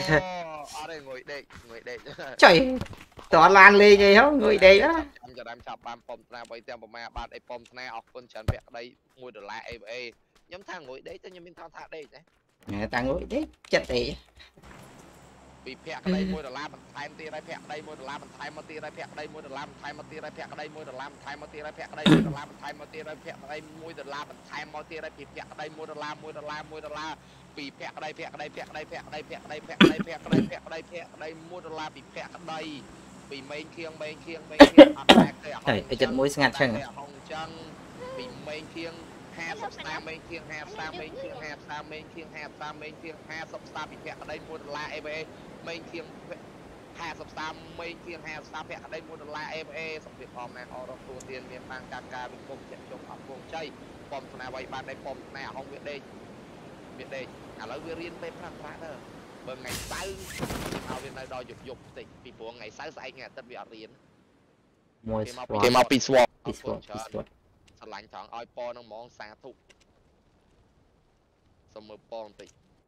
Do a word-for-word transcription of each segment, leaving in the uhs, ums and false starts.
ở đây ngồi đây ngồi đây trời tỏ lan lên vậy không ngồi đây á cho đám chọc bam pom na với tem mà bạn ấy pom na ở con chân vẹt đây mua đô la e e nhóm thang ngồi đấy cho nhóm mình thao thả đây đấy nè ta ngồi đấy chặt tỷ bị phẹt đây mua đô la mình thay một tia đây phẹt đây mua đô la mình thay một tia đây phẹt đây mua đô la mình thay một tia đây phẹt đây mua đô la mình thay một tia đây phẹt đây mua đô la mình thay một tia đây phẹt đây mua đô la mình thay một tia đây bị phẹt đây mua đô la mua đô la mua đô la bị phẹt đây phẹt đây phẹt đây phẹt đây phẹt đây phẹt đây phẹt đây phẹt đây phẹt đây mua đô la bị phẹt đây bị mấy khiêng mấy khiêng mấy khiêng cái chân mũi ngạt chân hồng chân bị mấy khiêng hai sập sa mấy khiêng hai sa mấy khiêng hai sa mấy khiêng hai sa mấy khiêng hai sập sa bị phẹt đây mua đô la e bê mấy khiêng hai sập sa mấy khiêng hai sa phẹt đây mua đô la e bê sập việc hòm này họ đọc tua tiền miền bang ca ca bị công trận trong học vùng chơi pom thằng nào vậy bạn đây pom này không biết đây biết đây à lấy vi riêng bên phẳng phẳng đó bởi ngày sáu ao bên này đòi dục dục thì vì của ngày sáu sai ngày tất bị ở riêng mua cái màu pi swap pi swap pi swap sẵn lạnh thằng oi po nó món xa thục xong mơ po thì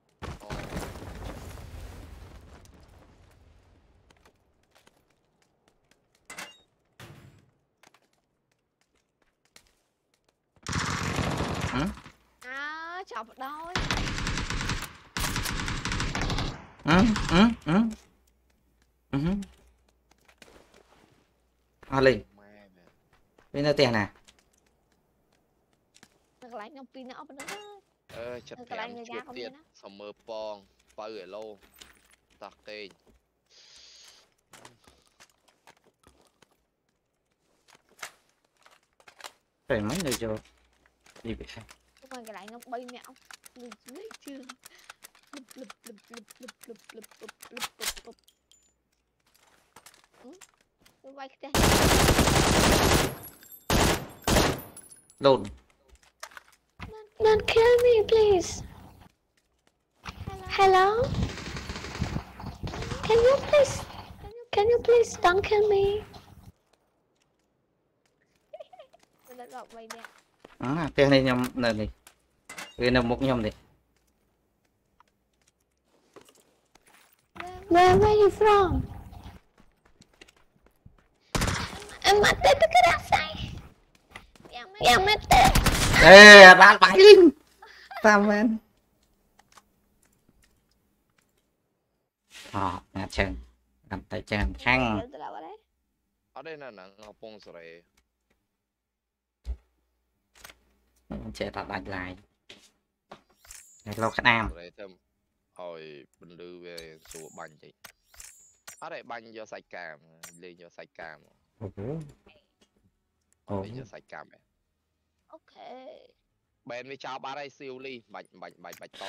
à chọc đôi ừ ừ ừ ừ à lên bên nơi tiền nè lại trong pin nó bên đó ơ chặt kèm chuyện tiền xong mơ po bao người lâu tạc kê phải mấy người cho đi về mà cái lại nó bay mẹo lên dưới chưa lụp lụp lụp lụp lụp lụp lụp lụp lụp lụp lụp quay cái lộn don't kill me please hello can you please can you please don't kill me à tiền này nhom này này cái nằm một nhom này where where you from em mất tên cái đó sai em mất tên ê bạn phải linh tam men à ngạt chân làm tay chân hăng ở đây là nặng ngọc bông rồi trẻ đặt đánh lại lâu khát nam hồi bình lưu về sủa bánh chị ở đây bánh do sạch cam lên do sạch cam ở đây do sạch cam ok bên với cháu ba đây siêu ly bạch bạch bạch bạch to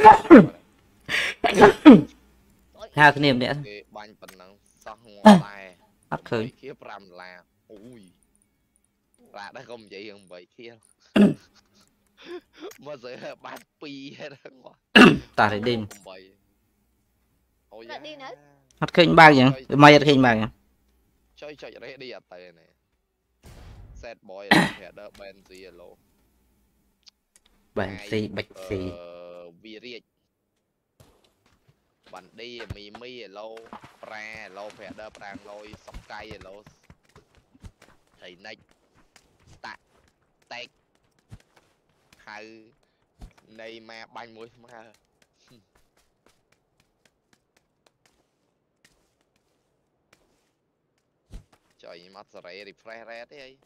hai cái niềm nữa bánh phần năng sắc ngoại tài bắt khơi kia pram là ui là đã không vậy không vậy kia mà giờ bán pi hết rồi ta phải đêm đi nữa hát khinh bao vậy mày hát khinh bao vậy chơi chơi đấy đi à tề này set boy hệ đỡ bên gì lô bạn xì bạch xì vi riết bạn đi mì mì lô pra lô hệ đỡ prang lôi sọc cây lô thầy nách tạ tét hai này mà bánh muối mà trời mắt rồi refresh ra thế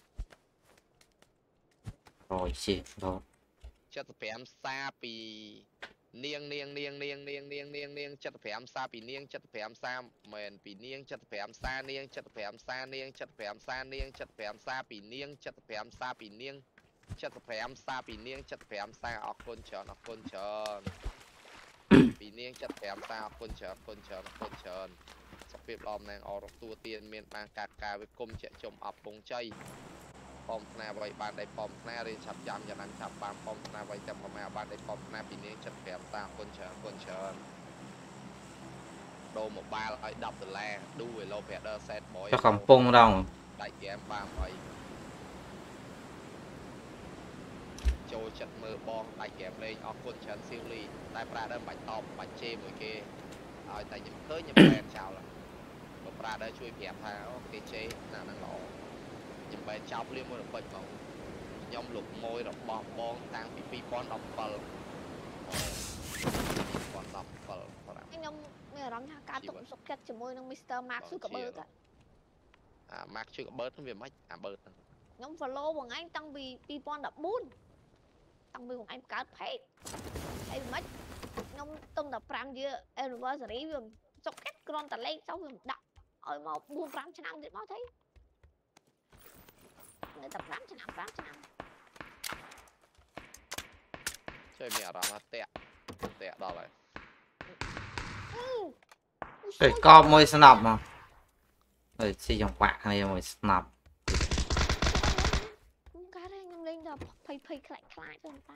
rồi xì rồi chất phèm xa pì niêng niêng niêng niêng niêng niêng niêng niêng chất phèm xa pì niêng chất phèm xa mền pì niêng chất phèm xa niêng chất phèm xa niêng chất phèm xa niêng chất phèm xa pì niêng chất phèm xa pì niêng chất phèm xa pì niêng chất phèm xa ở con chợ ở con chợ pì niêng chất phèm xa ở con chợ con chợ con chợ sắp việc làm này ở tua tiền miền bang cà cà với công chuyện trồng ập bông chay pom na vậy bạn đây pom na đi chập chạm cho anh chập bạn pom na vậy chập mà bạn đây pom na pì niêng chất phèm xa con chợ con chợ đồ một ba lại đập từ la đu về lô vẹt đơ set bói cho không pung đâu đại em ba vậy trôi chật mơ bong đại kèm lên ở con chấn siêu ly đại pra đơn bạch tòm bạch chê mùi kê ឲ្យតែខ្ញុំឃើញខ្ញុំបែនចោលបើប្រាដែរជួយប្រាប់ថាអូគេជេណាហ្នឹងល្អខ្ញុំបែនចោលភ្លាមមួយរបិចបងខ្ញុំលុបម៉ួយរបស់បងតាំងពីពីរពាន់ដប់ប្រាំពីរពាន់ដប់ប្រាំខ្ញុំមានអារម្មណ៍ថាការទុកសុខចិត្តជាមួយនឹង Mister Mark គឺក៏បើតអា Mark ជួយក៏បើតវាមិនអាបើតខ្ញុំ follow បងឯងតាំងពីពីរពាន់ដប់បួនតាំងពីបងឯងបង្កើត page ហើយមិនខ្ញុំទុំតែប្រាំ year anniversary វាសុខចិត្តគ្រាន់តែលេខទៅវាដាក់ឲ្យមកបួនប្រាំឆ្នាំទៀតមកthấyនៅតែប្រាំឆ្នាំប្រាំឆ្នាំជួយមានអារម្មណ៍ថាតាក់តាក់ដល់ហើយเอ้ยกอบមួយស្នប់មកអើយស៊ីចង្វាក់គ្នាមួយស្នប់ខ្ញុំកាត់ហើយខ្ញុំលេងដល់ភ័យភ័យខ្លាចខ្លាចទៅតែ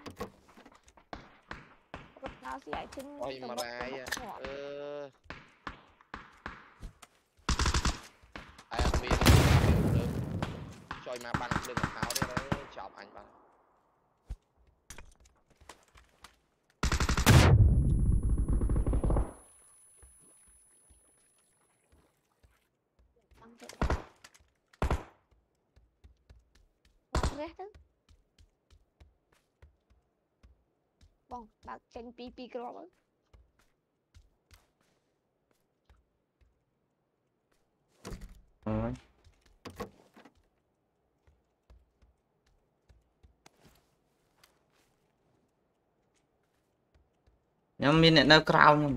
គាត់ដល់ស៊ីឲ្យជិនអុយមករាយអឺអាយមានជួយមកបាំងភ្លើងកោទៀតអើយចប់អញបាទរះទៅបងបើកចេញពីពីគ្រាប់ទៅអូយខ្ញុំមានអ្នកនៅក្រៅខ្ញុំ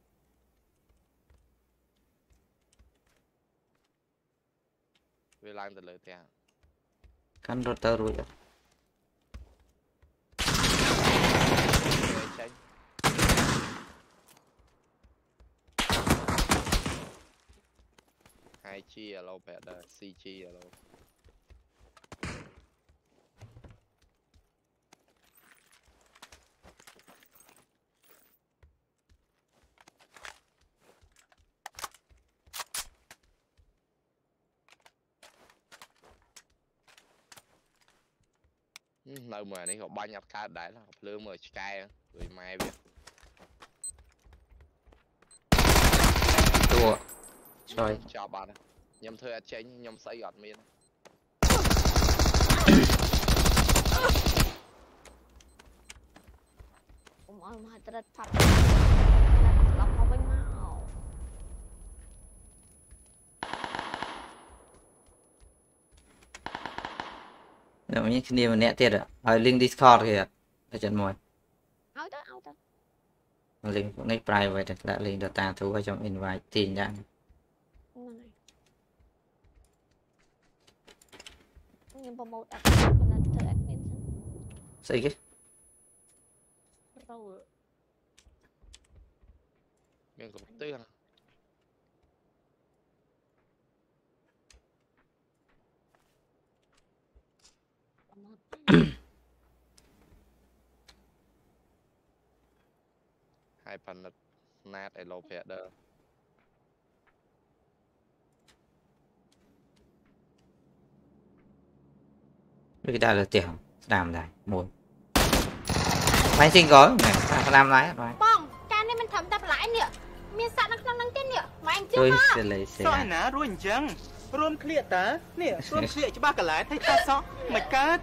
វាឡើងទៅលើផ្ទះកាន់រត់ទៅរួចអត់ចេញហើយ G ឥឡូវបែរដល់ C G ឥឡូវនៅមួយនេះក៏បាញ់អត់កើតដែរភ្លើងមើលឆ្កែដូចម៉ែវាទួឆ្លើយចប់បាត់ខ្ញុំធ្វើអត់ចេញខ្ញុំស្អីអត់មានអ៊ំអើមហាត្រិតផាត់ឡប់មកវិញមកខ្ញុំមានគ្នាម្នាក់ទៀតឲ្យ link Discord គេតែចិត្តមួយឲ្យទៅឲ្យទៅ link នេះ private ដាក់ link data ទូឲ្យខ្ញុំ invite ទីញយ៉ាងហ្នឹងហើយខ្ញុំ promote account ខ្ញុំធ្វើ admin ស្អីគេ role មានកំទឿងហើយប៉ានិតណាត Elo Fader វាគេដាក់លើផ្ទះស្ដាមដែរមួយបាយ single ណែស្ដាមដែរបាយបងការនេះមិនត្រឹមតែបន្លែនេះមានសត្វនៅក្នុងហ្នឹងទៀតនេះម៉ែអញជឿមកសលេសេសោះណារួចអញ្ចឹងរួមឃ្លៀកតានេះរួមឃ្លៀកច្បាស់កន្លែងថៃតាសោះមិនកើត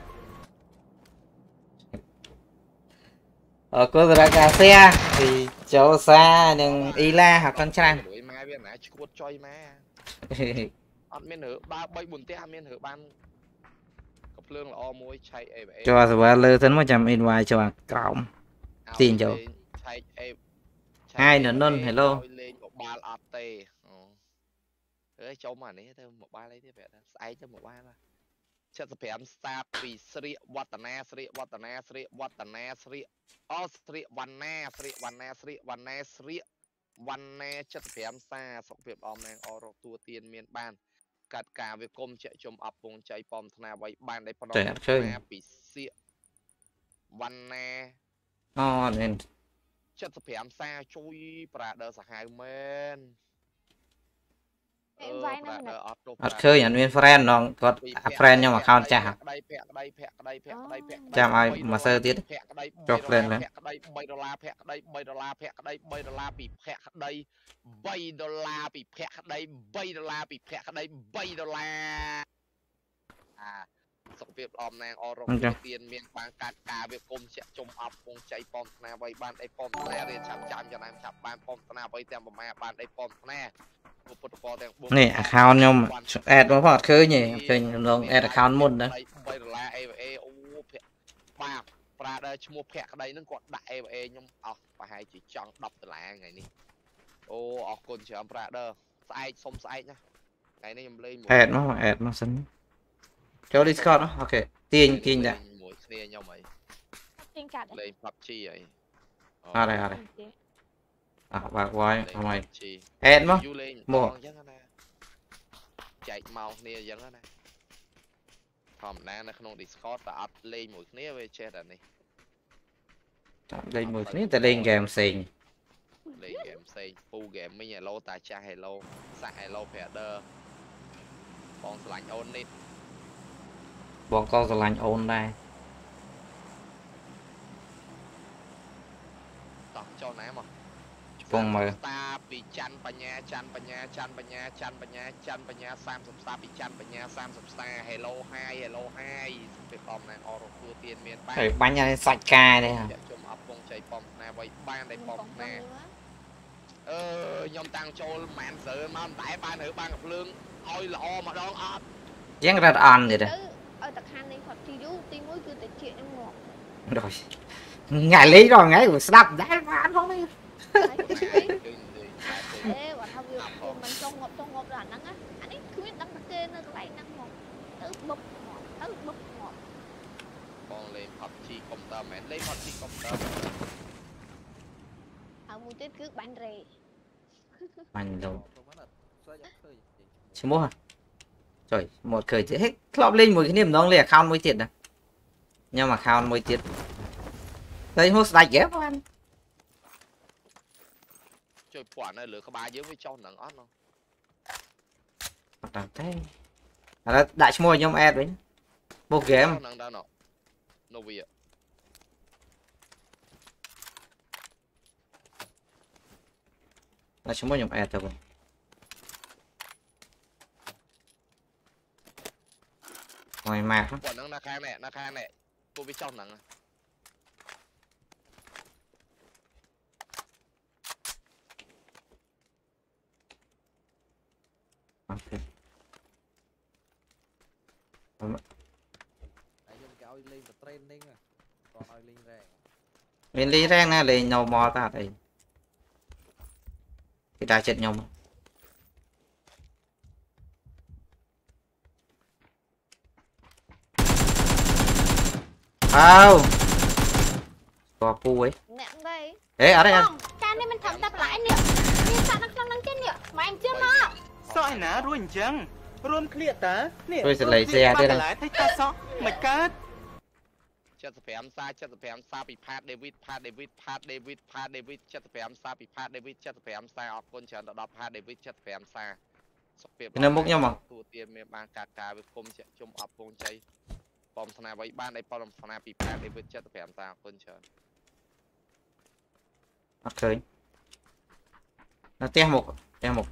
អរគុណសម្រាប់ការ share ពីចូលសានិងអ៊ីឡាហៅកាន់ច្រើនលួយម៉ែវាណាឈួតចុយម៉ែអត់មានរើបើបីបួនផ្ទះអត់មានរើបានក៏ភ្លើងល្អមួយឆែកអេចូលសវ៉ាលើសិនមកចាំ invite ចូលក្រោមទាញចូលឆែកអេហើយននុន hello លេងମୋបាលអត់ទេអូអើយចូលមកនេះទៅମୋបាលអីទៀតប្រាប់ស្អែកទៅମୋបាល七十五សាបពីស្រៀកវឌ្ឍនាស្រៀកវឌ្ឍនាស្រៀកវឌ្ឍនាស្រៀកអូស្រៀកវណ្ណាស្រៀកវណ្ណាស្រៀកវណ្ណាស្រៀកវណ្ណា七十五សាសុខភាពអមណែងអរកទួទៀនមានបានកាត់ការវាគុំជាជុំអបពងចៃប៉មថ្នាអ្វីបានได้ប្រណណាពីសៀកវណ្ណាអូមែន七十五សាជួយប្រាដឺសាហាវមែន em vai nó nè អត់ឃើញអត់មាន friend ដងគាត់ friend ខ្ញុំ account ចាស់ក្តីភាក់ក្តីភាក់ក្តីភាក់ក្តីភាក់ចាំឲ្យមួយសើទៀតភាក់ក្តីចុះ friend ឡើងភាក់ក្តី3ដុល្លារភាក់ក្តី3ដុល្លារភាក់ក្តី3ដុល្លារពីភាក់ក្តី3ដុល្លារពីភាក់ក្តី3ដុល្លារពីភាក់ក្តី3ដុល្លារអាសុខភាពល្អណាងអររកទៀនមានបានកាត់ការវាគុំជាក់ជុំអប់ពងចៃប៉មថ្នាអ្វីបានអីប៉មថ្នារៀនឆាប់ចាំចំណាំឆាប់បានប៉មថ្នាអ្វីទាំងប្រមាបានអីប៉មថ្នាពុទ្ធពរទាំងនេះ account ខ្ញុំ add មកផងអត់ឃើញទេឃើញខ្ញុំ add account មុនណា 3ដុល្លារ เอ เอ អូភាក់បាបប្រាដើឈ្មោះភាក់ក្តីហ្នឹងគាត់ដាក់ เอ เอ ខ្ញុំអស់ប្រហែលជាចង់10ដុល្លារថ្ងៃនេះអូអរគុណច្រើនប្រាដើស្អែកសុំស្អែកណាថ្ងៃនេះខ្ញុំលេង add មក add មកសិនចូល Discord អូខេទាញទាញដែរមួយគ្នាខ្ញុំអីទាញកាត់លេង pub g អីអត់ទេអត់ទេអស់បើក voice ថ្មី G add មកយូលេងមកអញ្ចឹងណាចែកមកគ្នាអញ្ចឹងណាធម្មតានៅក្នុង Discord តែអត់លេងមួយគ្នាវាចេះតែនេះលេងមួយគ្នាតែលេង game ផ្សេងលេង game ផ្សេងពូ gaming hello តាចាស់ hello សាក់ hello brother បងស្រឡាញ់អូននេះបងក៏ស្រឡាញ់អូនដែរតោះចូលណាមកពងមើលតាពីច័ន្ទបញ្ញាច័ន្ទបញ្ញាច័ន្ទបញ្ញាច័ន្ទបញ្ញាច័ន្ទបញ្ញា30ស្តាពីច័ន្ទបញ្ញា30ស្តា hello hi hello hi ពីបំណាងអរគួរទៀនមានបានហើយបាញ់ឲ្យសាច់កាយទេជុំអប់ពងចៃប៉មណាໄວបានតែប៉មណាអឺខ្ញុំតាំងចូលមិនមែនស្រើមកតែបានរើបានកំភ្លើងឲ្យល្អម្ដងអត់ជាងរត់អន់ទៀតទៅឲ្យតាខាននេះគាត់ទីយូទីមួយគឺតិចខ្ញុំងាប់ rồi ngày lý rồi ngày rồi đập đá ăn không đi អេគាត់ថាវាមិនចង់ងាប់ចង់ងាប់ដល់អាហ្នឹងណាអានេះគ្មានដឹងតែគេនៅកន្លែងហ្នឹងមកទៅបុកមកទៅបុកមកបងលេង pub g កុំព្យូទ័រមែនលេង pub g កុំព្យូទ័រហើយមួយទៀតគឺបាញ់រេ anh đâu chứ mua trời một cười chứ hết club lên một cái niềm nó lên account mới tiền nè nhưng mà account mới tiền đây host đại ghép anh ជួយពាន់នៅលើក្បាលយើងវាចុះនឹងអត់ណោះអត់ទេឥឡូវដាក់ឈ្មោះខ្ញុំ add វិញមក game នឹងដល់ណោះនៅវាដាក់ឈ្មោះខ្ញុំ add ទៅវិញហើយម៉ាក់ពាន់នឹងនៅខាងនេះនៅខាងនេះពូវាចុះនឹង ok lên lý rang nè lên nhau mò ta đây thì ta chết nhau ao có pu ấy nặng đây ê ở đây anh cha nên mình thầm đập lại nè đi sao nó không năng trên nè mà anh chưa mà សក់ឯណារួចអញ្ចឹងរួមឃ្លៀកតានេះរួចសលេង share ទៀតកន្លែងថៃតាសក់មិនកើត 75សា75សាពីផាត David ផាត David ផាត David ផាត David 75សាពីផាត David 75សាអរគុណច្រើនដល់ផាត David 75សាសុខភាពនៅមុខខ្ញុំមកទូទានមានបានការការវាគុំជាជុំអប់ពងជ័យបំស្នាអ្វីបានឲ្យបំស្នាពីផាត David 75សាអរគុណច្រើនអត់ឃើញនៅផ្ទះមុខផ្ទះមុខ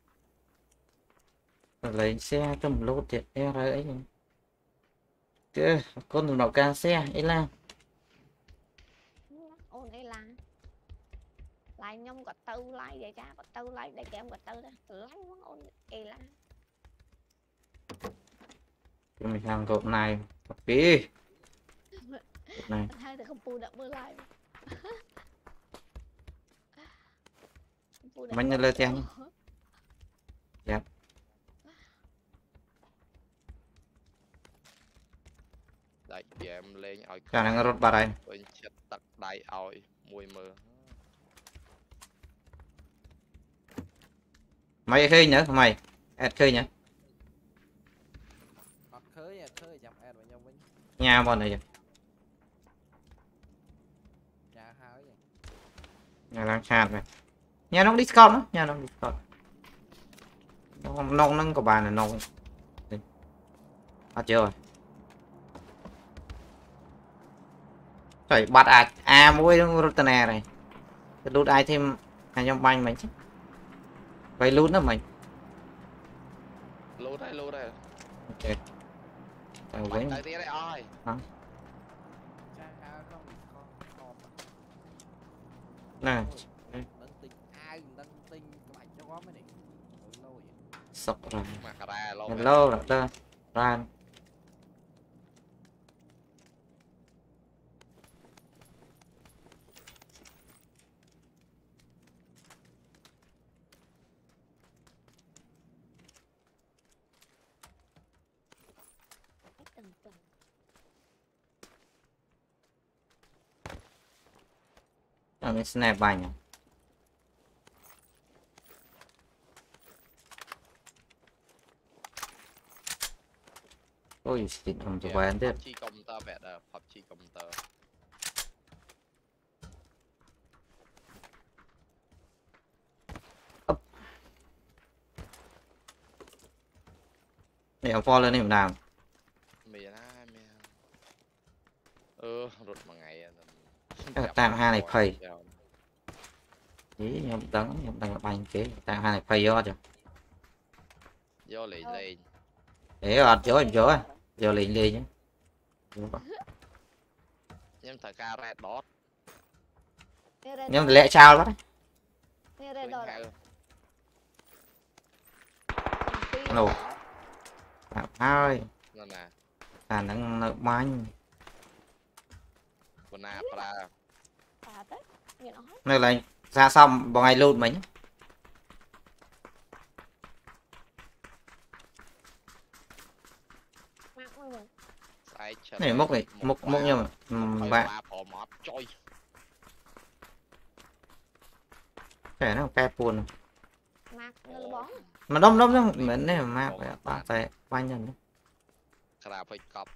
lấy xe trong lô tiệt e rồi ấy kia con thằng nào ca xe ấy là ôn ấy là lại nhông có tư lại vậy cha có tư lại để kèm có tư đó lấy món ôn ấy là mình sang cột này kì này hai thì không pu đậm mưa lại mình lên tiền dạ đại em lên ở khả năng rốt bà đây bên chất tật đại ỏi mùi mưa mày khơi nhớ mày ad khơi nhớ nhà bọn này nhà đang chat này nhà nó Discord đó nhà nó Discord nông nâng của bà là nông à chưa rồi trời bắt à à mũi rutana này lút ai thêm anh trong banh mình chứ vậy lút nữa mình lút đây lút đây ok tao bánh với tới tía đây ơi nè sọc rồi mà ra lâu lâu rồi đó ra ở cái snap banh à ôi xịn không cho quen thế chi công tơ vẹt à phập chi công tơ để ông pho lên đi mình làm mày na mày ừ rụt một ngày tam hai này phây ý nhầm tấn nhầm tấn là banh kế tam hai này phây do chưa do lấy lên để ở chỗ em chỗ giờ liền đi nhé nhưng thời ca ra đót nhưng lẽ sao đó nổ ơi nè à nó nợ banh na pra nơi là ra xong vào ngày luôn mình này mốc này mốc mốc nhưng mà bạn cái nó pe buồn mà đông đông đông mình này mà bạn phải bao nhiêu nữa là phải cọp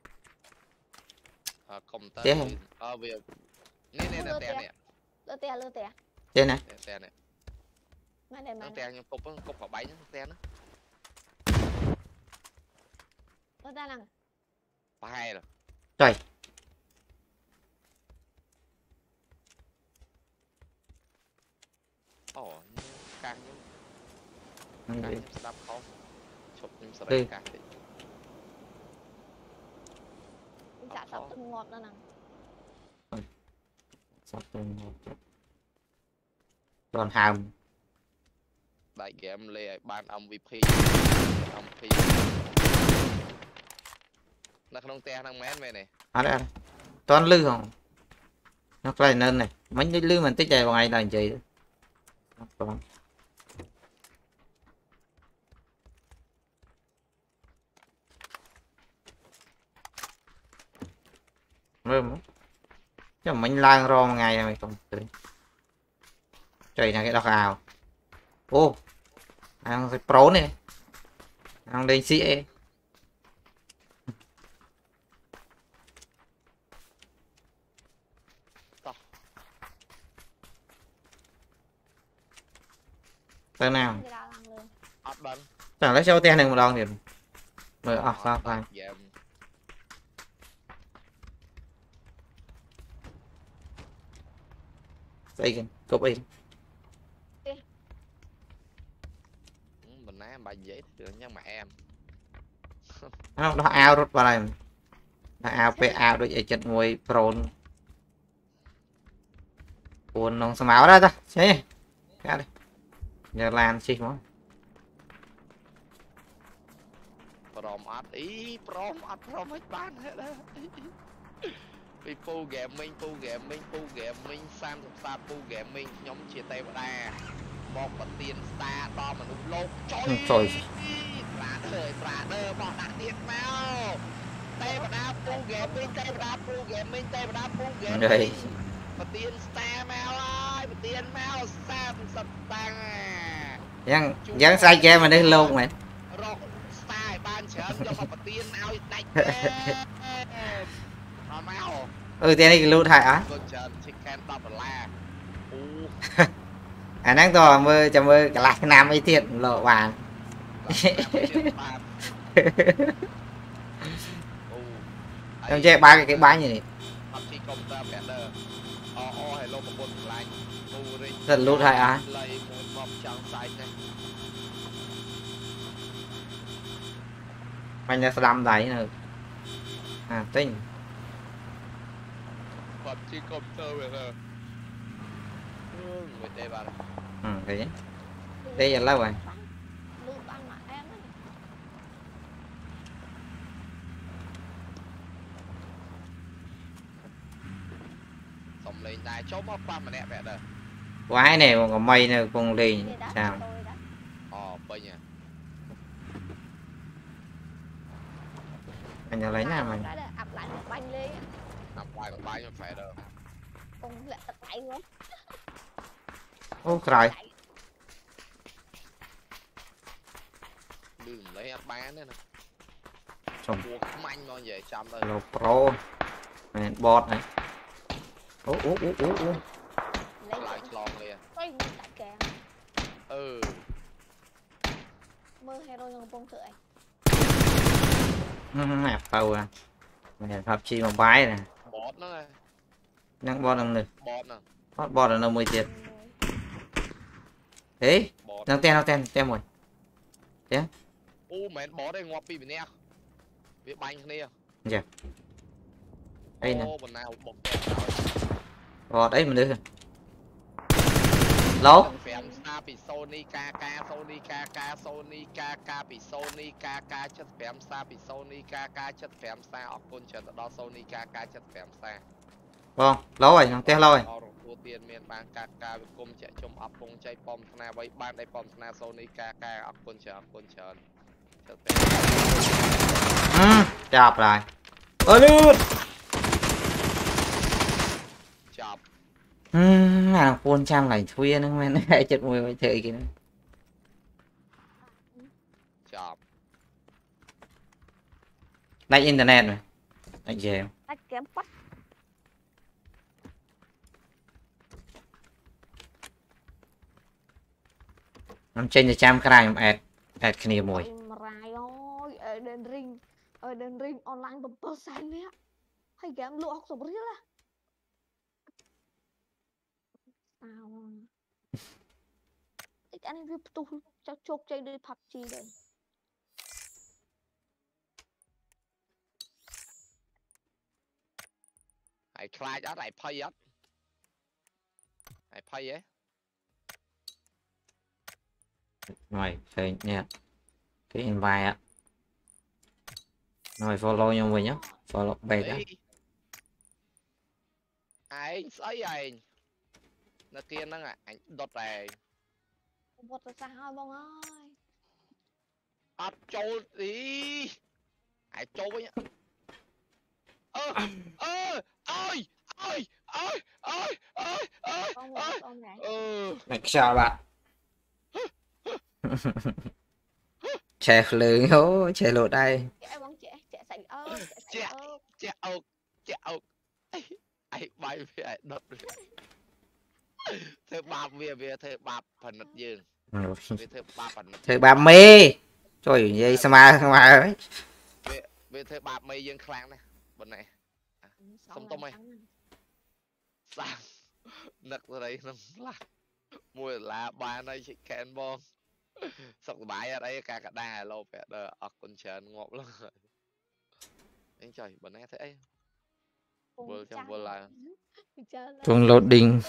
công tơ thế ờ việc nè nè nè tè nè lơ tè lơ tè trên này tè nè mà này mà tè nhưng cục cục vào bánh tè nó lơ tè năng hai rồi trời ồ càng nhưng càng đắp không chụp nhưng sao đây càng thì chả sắp từng ngọt nữa nè sắp từng ngọt còn hàm đại game lê ban ông vê pê ông pê nó không te năng mén về này à đây toàn lư không nó lại nên này mấy cái lư mình tích chạy vào ngày là gì còn mơm chứ mình lang ro một ngày mày không tới trời là cái đọc ảo ô đang phải pro này đang lên sĩ tên nào chẳng lấy cho tên này một đòn thì rồi à sao phải đây kìa copy mình nói bài dễ được nhưng mà em nó nó ao rút vào này nó ao pe ao đôi vậy chân ngồi pro buồn nó máu ra ta thế ra đây giờ làm chi mà prom ắt ý prom ắt prom hết bán hết đó vì pu gaming pu gaming pu gaming sam sa pu gaming nhóm chia tay vào đây một phần tiền xa to mà đúng lốt trời bà đời bà đời bọn đặt tiền mau tay vào đá pu gaming tay vào đá pu gaming tay vào đá pu gaming và tiền xa mau ơi và tiền mau sam sập tăng dán dán sai che mà đi luôn mày sai ban chớm cho một tiền nào đánh nó mau ừ tiền này lưu thải á à năng to mơ cho mơ cái lại nam ấy thiệt lộ bàn em chơi ba cái cái bánh này rất lút hai ai mình là làm đấy nữa à tinh ừ thế đây là lâu rồi lên đài chốt bóp qua mà nè mẹ đời quái này còn có mây này còn lên sao ờ bây giờ mình lấy nào mình ập lại một banh lên ập lại một banh mà phải được còn lại tật lại luôn ô trời đừng lấy bán nữa nè chồng buộc manh nó về chăm đây lô pro này bot này ú ú ú ú ú lại lon liền ừ mơ hero trong bông thượng hẹp phâu à mình hợp chi một bái nè bot nó này nhắc bot không được bot nè bot bot là nó mười tiền thế đang ten đang ten ten rồi thế u mẹ bot đây ngọt pi bên nè biết banh kia dạ đây nè bên nào bot bot đấy mình được lố phèm xa bị Sony ca ca Sony ca ca Sony ca ca bị Sony ca ca chất phèm xa bị Sony ca ca chất phèm xa ọc côn trần đó Sony ca ca chất phèm xa vâng lâu rồi thằng te lâu rồi tua tiền miền bang ca ca với cung chạy trong ọc cung chạy bom na với ban đây bom na Sony ca ca ọc côn trần ọc côn trần ừ chọc rồi ơi luôn chọc ừ là quân trăm này khuya nó men hai chật mùi vậy trời kìa chọc đánh internet rồi đánh về tách kém bắt năm trên trăm cái này ẹt ẹt cái này mùi rai ơi ở đền ring ở đền ring online bấm bơ xanh đấy hay game lụa học sống riết à sao cái anh em tu cho chốt chơi đi pub g đây hãy khai đó lại pay á hãy pay ấy rồi chơi nha cái invite á rồi follow nhau về nhá follow bè đó anh sấy anh nó kia nó ngại anh đột này một là sao bông ơi áp trâu đi hãy trâu với nhá ơ ơ ơi ơi ơi ơi ơi ơi ơi ừ này sao bạn trẻ lưỡi hố trẻ lột đây trẻ bóng trẻ trẻ sạch ơi trẻ trẻ ốc trẻ ốc ai bay về đột thế ba về về thế ba phần mặt dương thế ba phần thế ba mê trời vậy sao mà sao mà ấy về về thế ba mê dương khang này bên này xong tôm mày sao nực rồi đấy nó là mua là ba này chị kèn bom xong bài ở đây cả cả đà lâu vẻ đờ ở con trần ngọt lắm anh trời bên này thế vừa trong vừa là tuần loading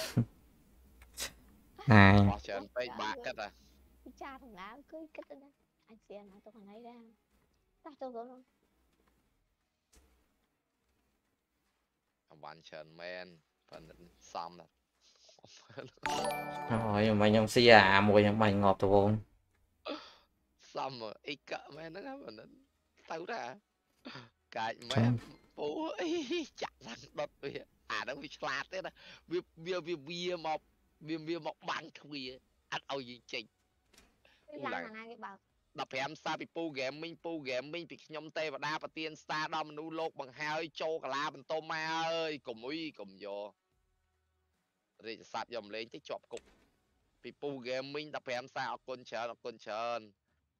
này trần tay bạc cất à cha thằng lá cứ cất đó anh xem nó tôi còn lấy ra tao tôi rồi bạn trần men phần xong rồi rồi nhưng mà nhom xì à mùi nhom mày ngọt tụi con xong rồi ít cỡ men nó mình tao ra cái mẹ bố chặt thằng đột về à nó bị sạt thế đó bia bia bia bia mọc bia bia mọc bắn khuya ăn âu gì chỉnh đập em sa bị pu game minh pu game minh bị nhom tê và đa và tiên sa đo mình u lột bằng hai châu cả la bằng tôm ma ơi cùng uy cùng vô rồi sạt dòng lên cái chọp cục bị pu game minh đập em sa ở con chờ ở con chờ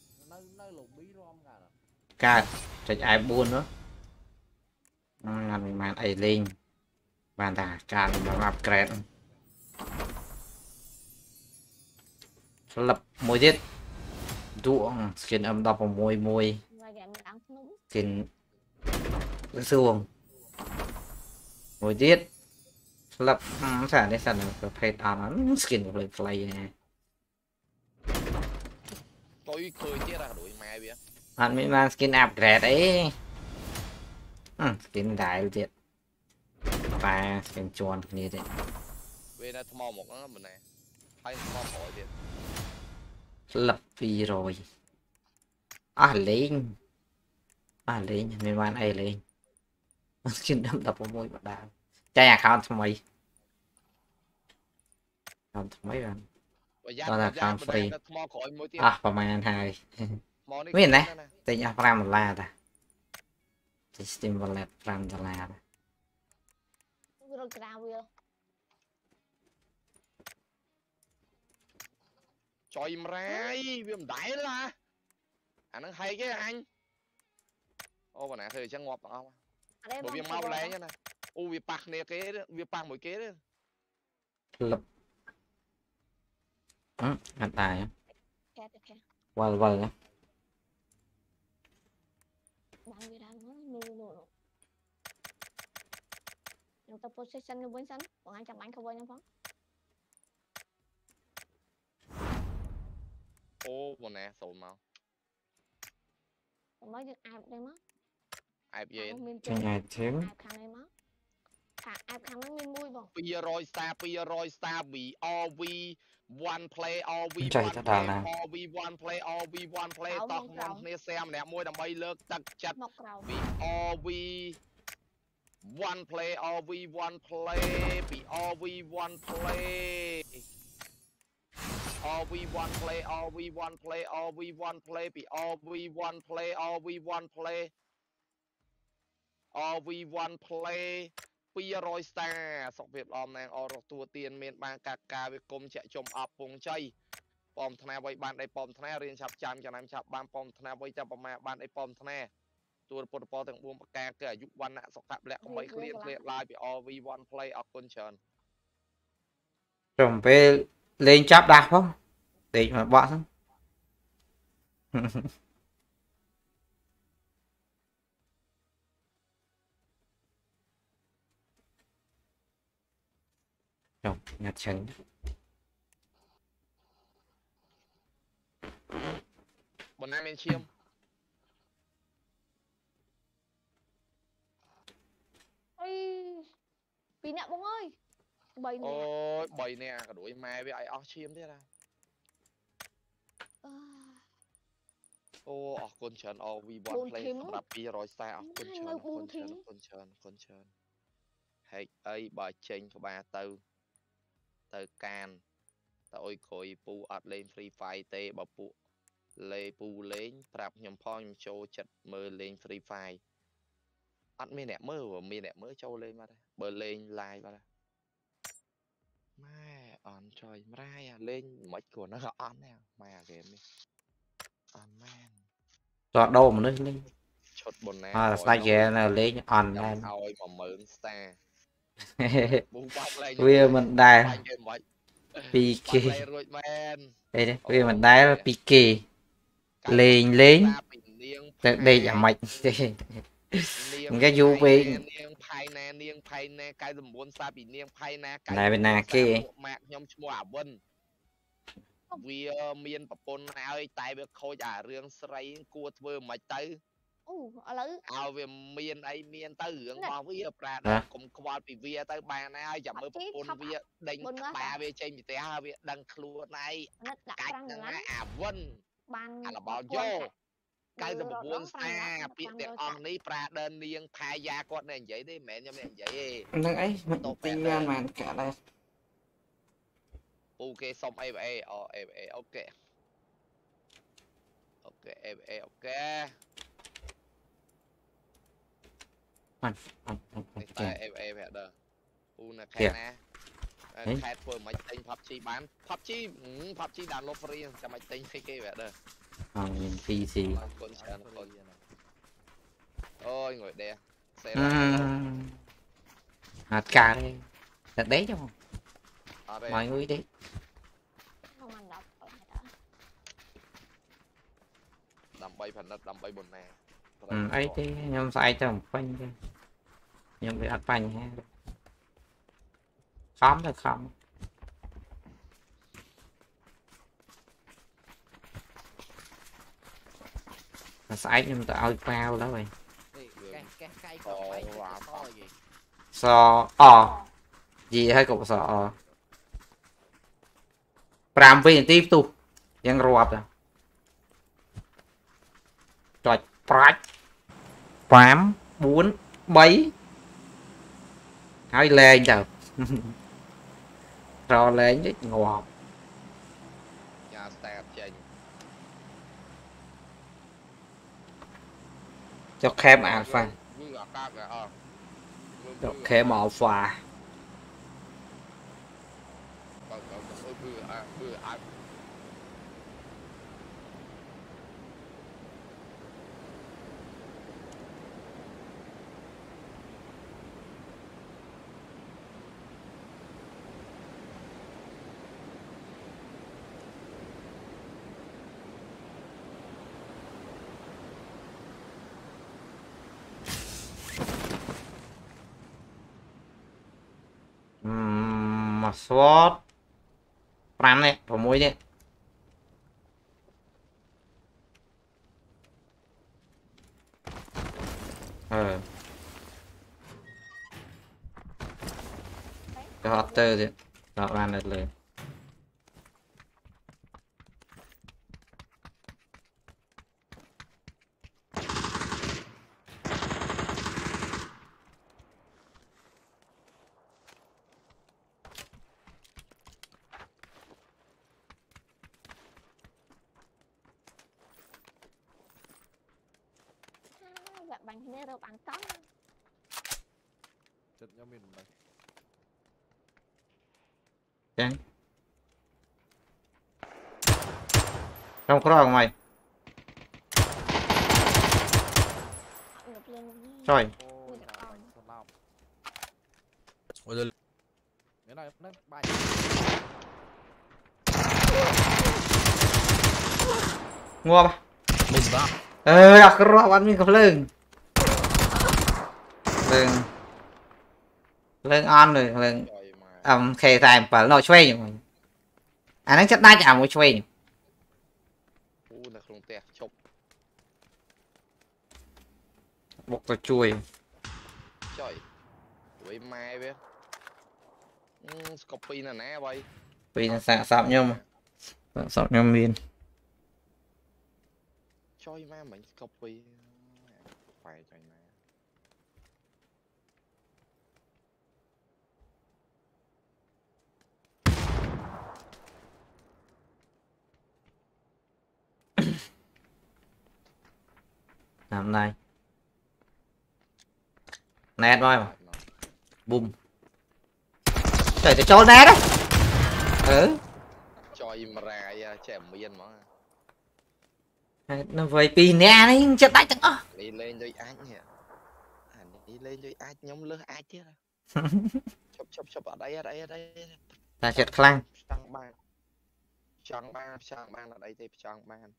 cao chạy ai buôn nữa làm màn ấy lên bàn thả tràn bằng upgrade lập môi giết ruộng skin âm đọc vào môi môi Vài game mình ăn núng. skin xuồng môi giết lập sản đấy sản là phải tàn skin của play này tôi khơi chết ra đuổi mẹ bia anh mới mang skin upgrade đấy ừ, skin đại chết và skin chuồn như thế về đây thò một nó mình này hay thò khỏi thì lập vì rồi à lên à lên mình mang ai lên skin đâm đập vào môi bạn đào chạy account cho mày account mấy bạn đó là account free à và màn hai mấy này tên nhà ram là ta system wallet ram là Rồi cao vừa. cho im ra viêm đáy là anh nó hay cái anh ô bà nè thời chẳng ngọt không Ở đây bởi vì bom mau sờ lé bò. nhá này u vì bạc nè kế đó vì bạc mỗi kế đó lập ừ, anh tài Kẹt kẹt kẹt. vâng vâng Bạn vừa đang nói nụ nụ nụ. Chúng ta position lên bên sân. Bọn anh chạm bánh không quay nhau phóng. ô bà nè sầu màu Mới được ai đây mất. ai về trên ngày thiếu Ai khăn đây mất. Khả ai khăn nó nguyên mùi bò. Pia Roy Star Pia Roy Star we all we one play all we Trời, one thật play là- all we one play all we one play Cậu tóc mong ngon cậu. nè xem nè môi đầm bay lơ tật chặt Mọc rầu. we all we one play all we one play we all we one play all we one play all we one play all we one play we all we one play all we one play all we one play Pia Roy Star sọc Việt Nam nàng ở tua tiền miền bang cà cà về cùng chạy chôm ập vùng chay pom thna vay ban đây pom thna riêng chập chan cho nam chập ban pom thna vay chập mà ban đây pom thna tua bột bò từng buông cà cái dục văn nạ sọc cặp lẹ không mấy clear clear live bị all we one play ở con trơn trồng về lên chắp đạp không để mà bọn không trồng nhặt trứng bọn nam bên chiêm Ôi. Vì nạ bông ơi. Bầy nè. ôi bầy nè cả đuổi mai với ai ở chiêm thế nào À. ô ở con trơn all we one Buồn play thím. sắp Pia Roy Star ở con Hai trơn nơi con buồn trơn thím. con trơn con trơn hay ấy bà chênh của bà tư từ can tôi coi pu ọt lên free fire tê bà pu lê pu lên prap nhầm phong nhầm châu chật mơ lên free fire ọt mi nẹ mơ và mi nẹ mơ châu lên mà đây bờ lên like mà đây mai on trời mai à lên mấy của nó gọi on nè mai à game đi on man chọn đâu mà nó lên chốt bồn nè à sai ghé là lên on lên ôi mà mượn star bung bọc lên vì mình đài banh game vậy pk banh lên rồi man đây đấy vì mình đài là pk lên lên đây là mạch cái du về niềng phai nè niềng phai nè cái dùm bốn xa bị niềng phai nè này bên nào kia mạc nhom chua à vân vì miền bập bồn ơi tại việc khôi à riêng sấy cua vừa mày tới Ồ, ở lỡ. ao về miền ấy miền tới hưởng bao với pra Hả? cũng qua bị vía tới bà này chậm mới bập bồn vía đánh ba về trên bị té về đăng khua này Nó đặt cách răng nó lắm. à vân Ban. à là bao quân vô chạy. cái Đưa dùm rồi bốn đón răng xa lắm, biết răng để đôi on chạy. ní pra đơn niềng phai da con này vậy đi mẹ nhom này vậy nó ấy mình tin ra mà cả đây ok xong em em ờ em em ok ok em em ok Anh, anh, anh, này anh, tại kìa. em em hẹn đờ u là Kìa. khai nè Đấy. khai vừa máy tính pắp chi bán pắp chi ừ, pắp chi download free cho máy tính cái kia vậy đờ Ờ, nhìn pê xê con chán con ôi ngồi đè xe ra Ừm. Hạt cà đây. Thật đấy chứ không? ở đây Mọi người đi. Không ăn đọc ở đây đã. đầm bay phần đất đầm bay bồn nè Ừ, ấy đi, nhưng phải cho một phanh đi. Nhưng bị ắt phanh ha. Khóm là không. Sai nhưng tao ao bao đó rồi. cái cái cây Ồ, còn mấy wow. cái to gì So ờ gì hay cục so ờ. Pram viên tiếp tục. Yang ruột à. Rồi, prách. Pram, bốn, bảy. Hỏi lên chờ. Rồi lên chứ ngọt. nhà step chênh Cho kem alpha. vừa gặp các cái ờ Cho kem alpha. vừa à vừa à Mà SWOT Pram này, vào mũi đi. Ờ. Cho họ tơ đi. Đó, ban được lên. Bạn bằng thế đâu bằng tóc. chất nhóm mình đây Chán. Trong có không mày? Ngập lên luôn đi. Rồi. ôi Ui, là con. bánh sờ lao ôi giời cái này nó bay Mua ba. mình vào Ê, aku roh bắn mình gặp lưng. Lưng. Lưng on rồi, lưng. trời mà Ẩm khề tài và nó chơi nhỉ. À nó chất đá chả muốn chơi nhỉ. u là không tẹt chụp Bốc vào chui. trời với mai biết copy là nè bay Vì nó xạ sạm nhau mà. Sạm nhau miên. chơi ma mình copy phải trời nè Làm này. Nét thôi mà. Bùm. Trời tôi cho nét đấy. Ừ. chơi mà ra trẻ miên mà Nó về pin nè đấy, chết tay chẳng ơ. đi lên với ác nhỉ à, đi lên với ác nhóm lứa ác chứ chụp chụp chụp ở đây ở đây ở đây Ta chết khăn. sang ban sang ban sang ban ở đây thì sang ban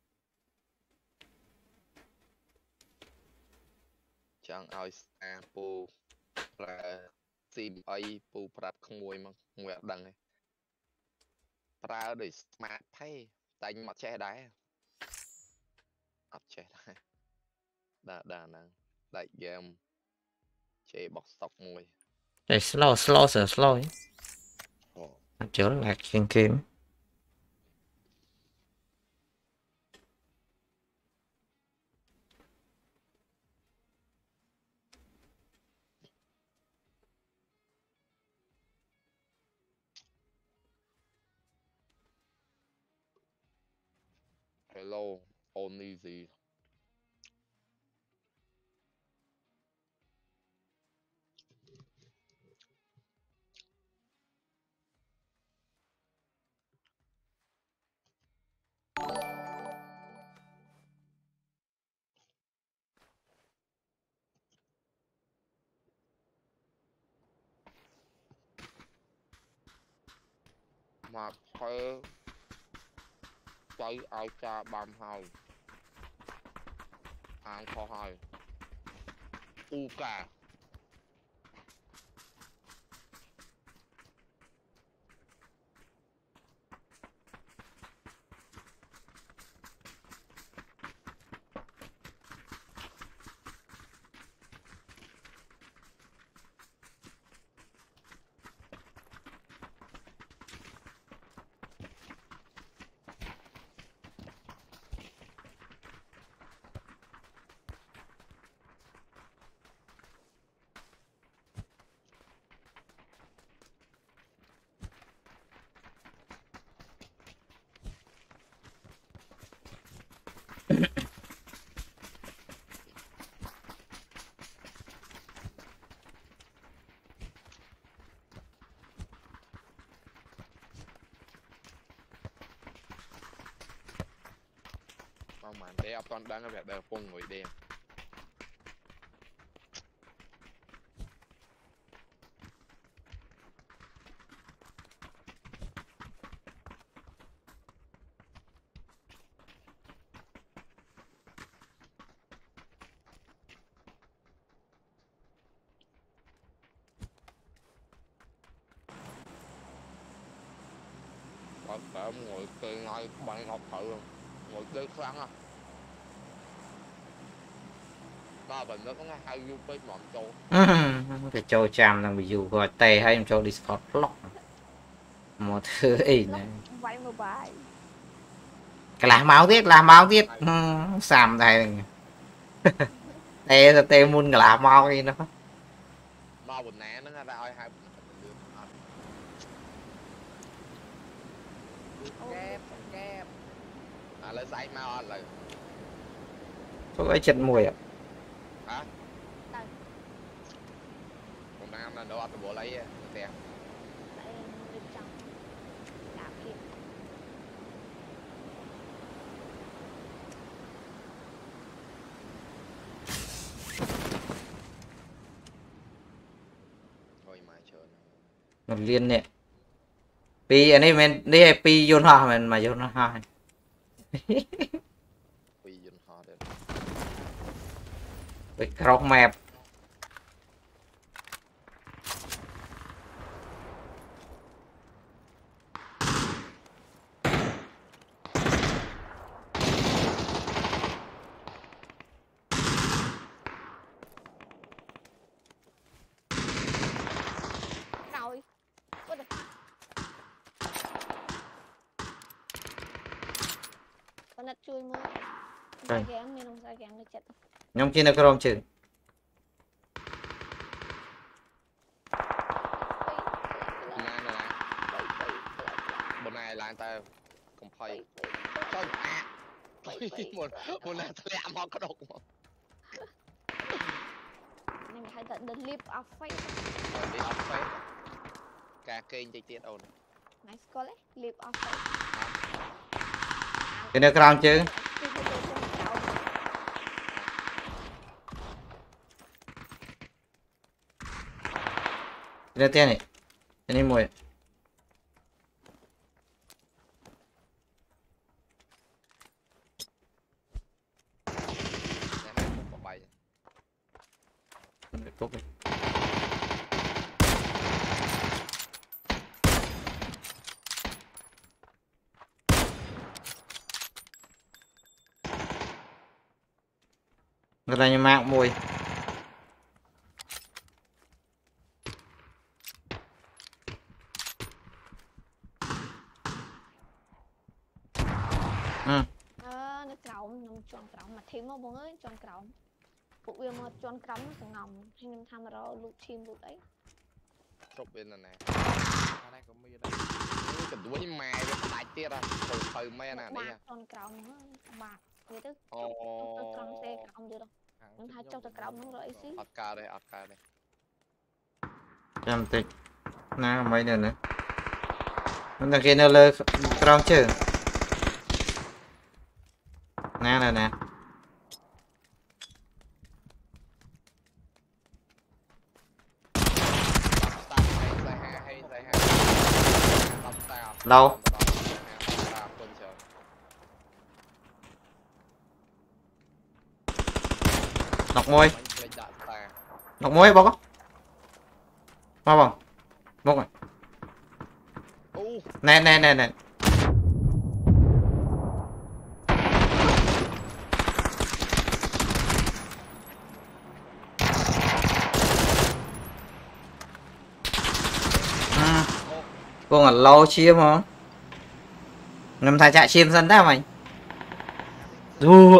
chẳng ao xa pu là sim ai pu prat không mùi mà nguyện đằng này pra để smart pay tay mặt che đáy mặt che đáy đà đà nè đại game che bọc sọc mùi Trời slow slow sợ slow ấy. ồ Nó chữa lạc trên kiếm. hello only gì mà phải chạy ai cha bám hai ăn kho hai u cả không mà để ấp con đang cái việc đây phun người đen có thể ngồi chơi ngay bạn học thử ngồi chơi khăn à ba bình nó có hai du với mọn châu cái châu chàm đang bị dù gọi tè hay em châu Discord block một thứ ý này vậy mà bài cái làm máu tiết làm máu tiết xàm này tè là tè muôn cái làm máu đi nó ba bình nè nó ra ơi hai kép kép à lấy say mau là có cái chân mùi ạ hả còn nam là đâu ăn bộ lấy tiền thôi mà chờ một liên nè pi anh ấy mình đi pi vô hoa mình mà vô hoa pi vô hoa được với crop map rồi con đặt chui mưa sai kém nên không sai kém được chết nhóm kia nó crop chứ này này bên này là ta không phải thôi à một một này tôi làm họ có độc mà nên hay tận the lip of faith rồi đi off face ca kênh chạy tiết ồn nice call ấy lip of faith cái nó crop chứ cái tiền này cái này mùi cúc này người ta như mạng mùi ừ. ờ nó còng nằm tròn còng mà thêm mà bông ơi tròn còng phụ yêu mà tròn còng nó cũng ngầm hay nên tham rồi lụt chim lụt ấy chụp bên này nè này có mấy đây cái đuôi mè cái đại tiết à từ từ mè nè đây tròn còng bạc vậy tức tròn xe còng được đâu nó hai trong tròn còng nó rồi xí ắt ca đây ắt ca đây em tịch na mấy nữa nữa nó kia nó lơ crop chứ nè nè nè hay hay hay hay đâu nọc môi nọc môi bóc á mau bông bóc rồi nè nè nè nè con là lâu chiêm không ngầm thả chạy chiêm dân đó mày dù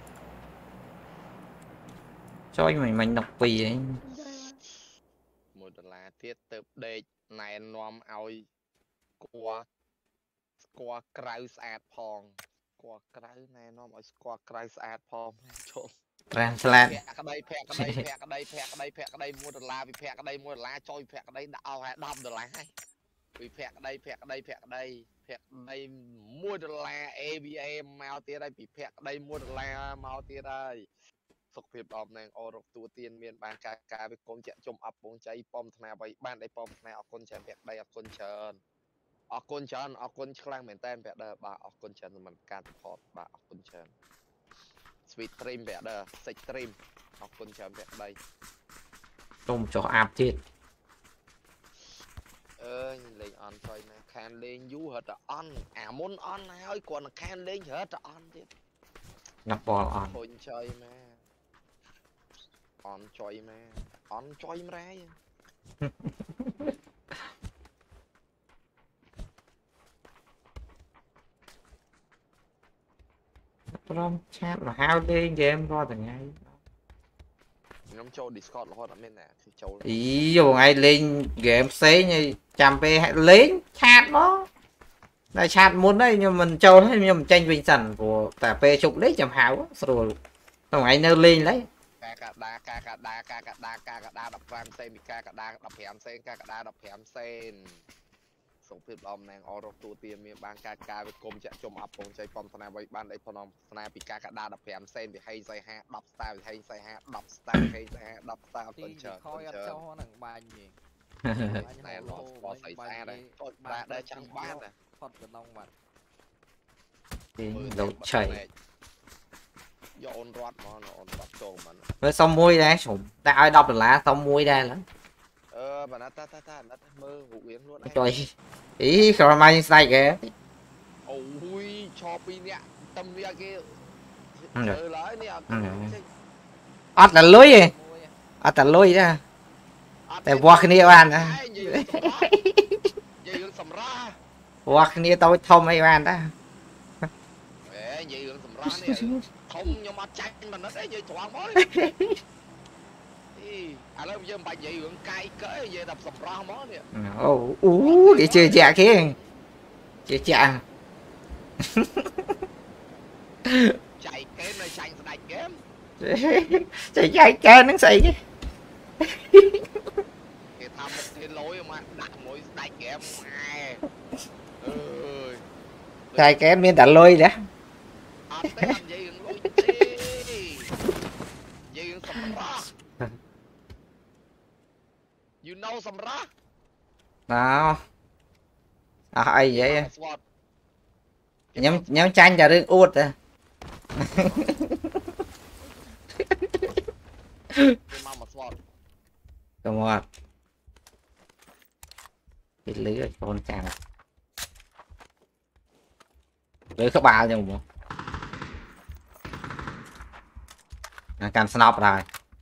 cho anh mày mình đọc vì ấy một là tiết tập đề này nom oi qua qua krau sạt phong qua krau này nom oi qua krau sạt phong chốt translate cái đây phe cái đây phe cái đây phe cái đây phe cái đây mua đô la vì phe cái đây mua đô la cho phe cái đây đào hay đâm đô la hay vì phe cái đây phe cái đây phe cái đây phe cái đây mua đô la a bê em mau tia đây vì phe cái đây mua đô la mau tia đâyสุขภาพออมแนงอรกตัวเตียนเมียนบางการการไปกรมจะจมอับวงใจปอมธนาไปบ้านได้ปอมธนาออกคนเชิญแบกได้ออกคนเชิญออกคนเชิญออกคนคลั่งเหมือนแต้มแบกเด้อบาออกคนเชิญมันการพอดบาออกคนเชิญสวีทตรีมแบกเด้อเซ็กตรีมออกคนเชิญแบกได้ tôm cho áp chết เอ้ยเล่นออนซอยนะแคนเล่นยูเหรอออนอ่ามุนออนนะเฮ้ยก่อนแคนเล่นเหรอออนดิ nhập bò on คนเชิญแม่ออนจอยแม่ออนจอยแม่ Rom chat là hao đi game coi từng ngày nhóm châu Discord là họ đã bên nè thì châu ý dù ngày lên game xế như trăm p hãy lấy chat đó đây chat muốn đấy nhưng mình châu thấy nhưng mình tranh vinh sẵn của tà p chụp lấy chầm hảo rồi tổng ngày nêu lên lấy ca cả đa ca cả đa ca cả đa ca cả đa đập ram sen ca cả đa đập hẻm sen ca cả đa đập hẻm senส่งเพื่อนออมแนงอรกตัวเตียนมีบางการกายไปกรมจะจมอับปงใจปอมธนาไว้บ้านได้พนมธนาปีกากระดาดับแผมเส้นไปให้ใส่ฮะดับสตาร์ไปให้ใส่ฮะดับสตาร์ให้ใส่ฮะดับสตาร์ต้นเชิญต้นเชิญแน่นอนพอใส่แซ่ได้ต้นบาได้ช่างบ้านนะ đầu chảy โยนรอดมันโยนรอดโจมมัน với xong muối đây sủng ta ai đọc được lá xong muối đây lắm เออแบบนั้นตาตาตานัดมือหูเวียนล้วน trời ý sao mai sai kìa โอ้ยชอบปีเนี้ยตำเนียกี้เออเลยเนี่ย ớt là lưới gì ớt là lưới đóแต่วัวคนนี้บ้านนะวัวคนนี้tôi thông mấy bạn đó không nhưng mà chạy mà nó đấy chơi thoáng mới à lớp giờ bài dạy hưởng cay cỡ về đập sập ra mó nè ô ú để chơi chạ kia chơi chạ chạy cái này chạy đánh game chạy chạy cái nó xây chứ thì tham một cái lối mà đặt mỗi đánh game ai ơi chạy cái miếng đặt lôi đó You know Samra? Nào à, ai vậy nhóm nhóm tranh giờ đừng út à come on cái lưới con chàng lưới các bà nhưng mà càng snap rồi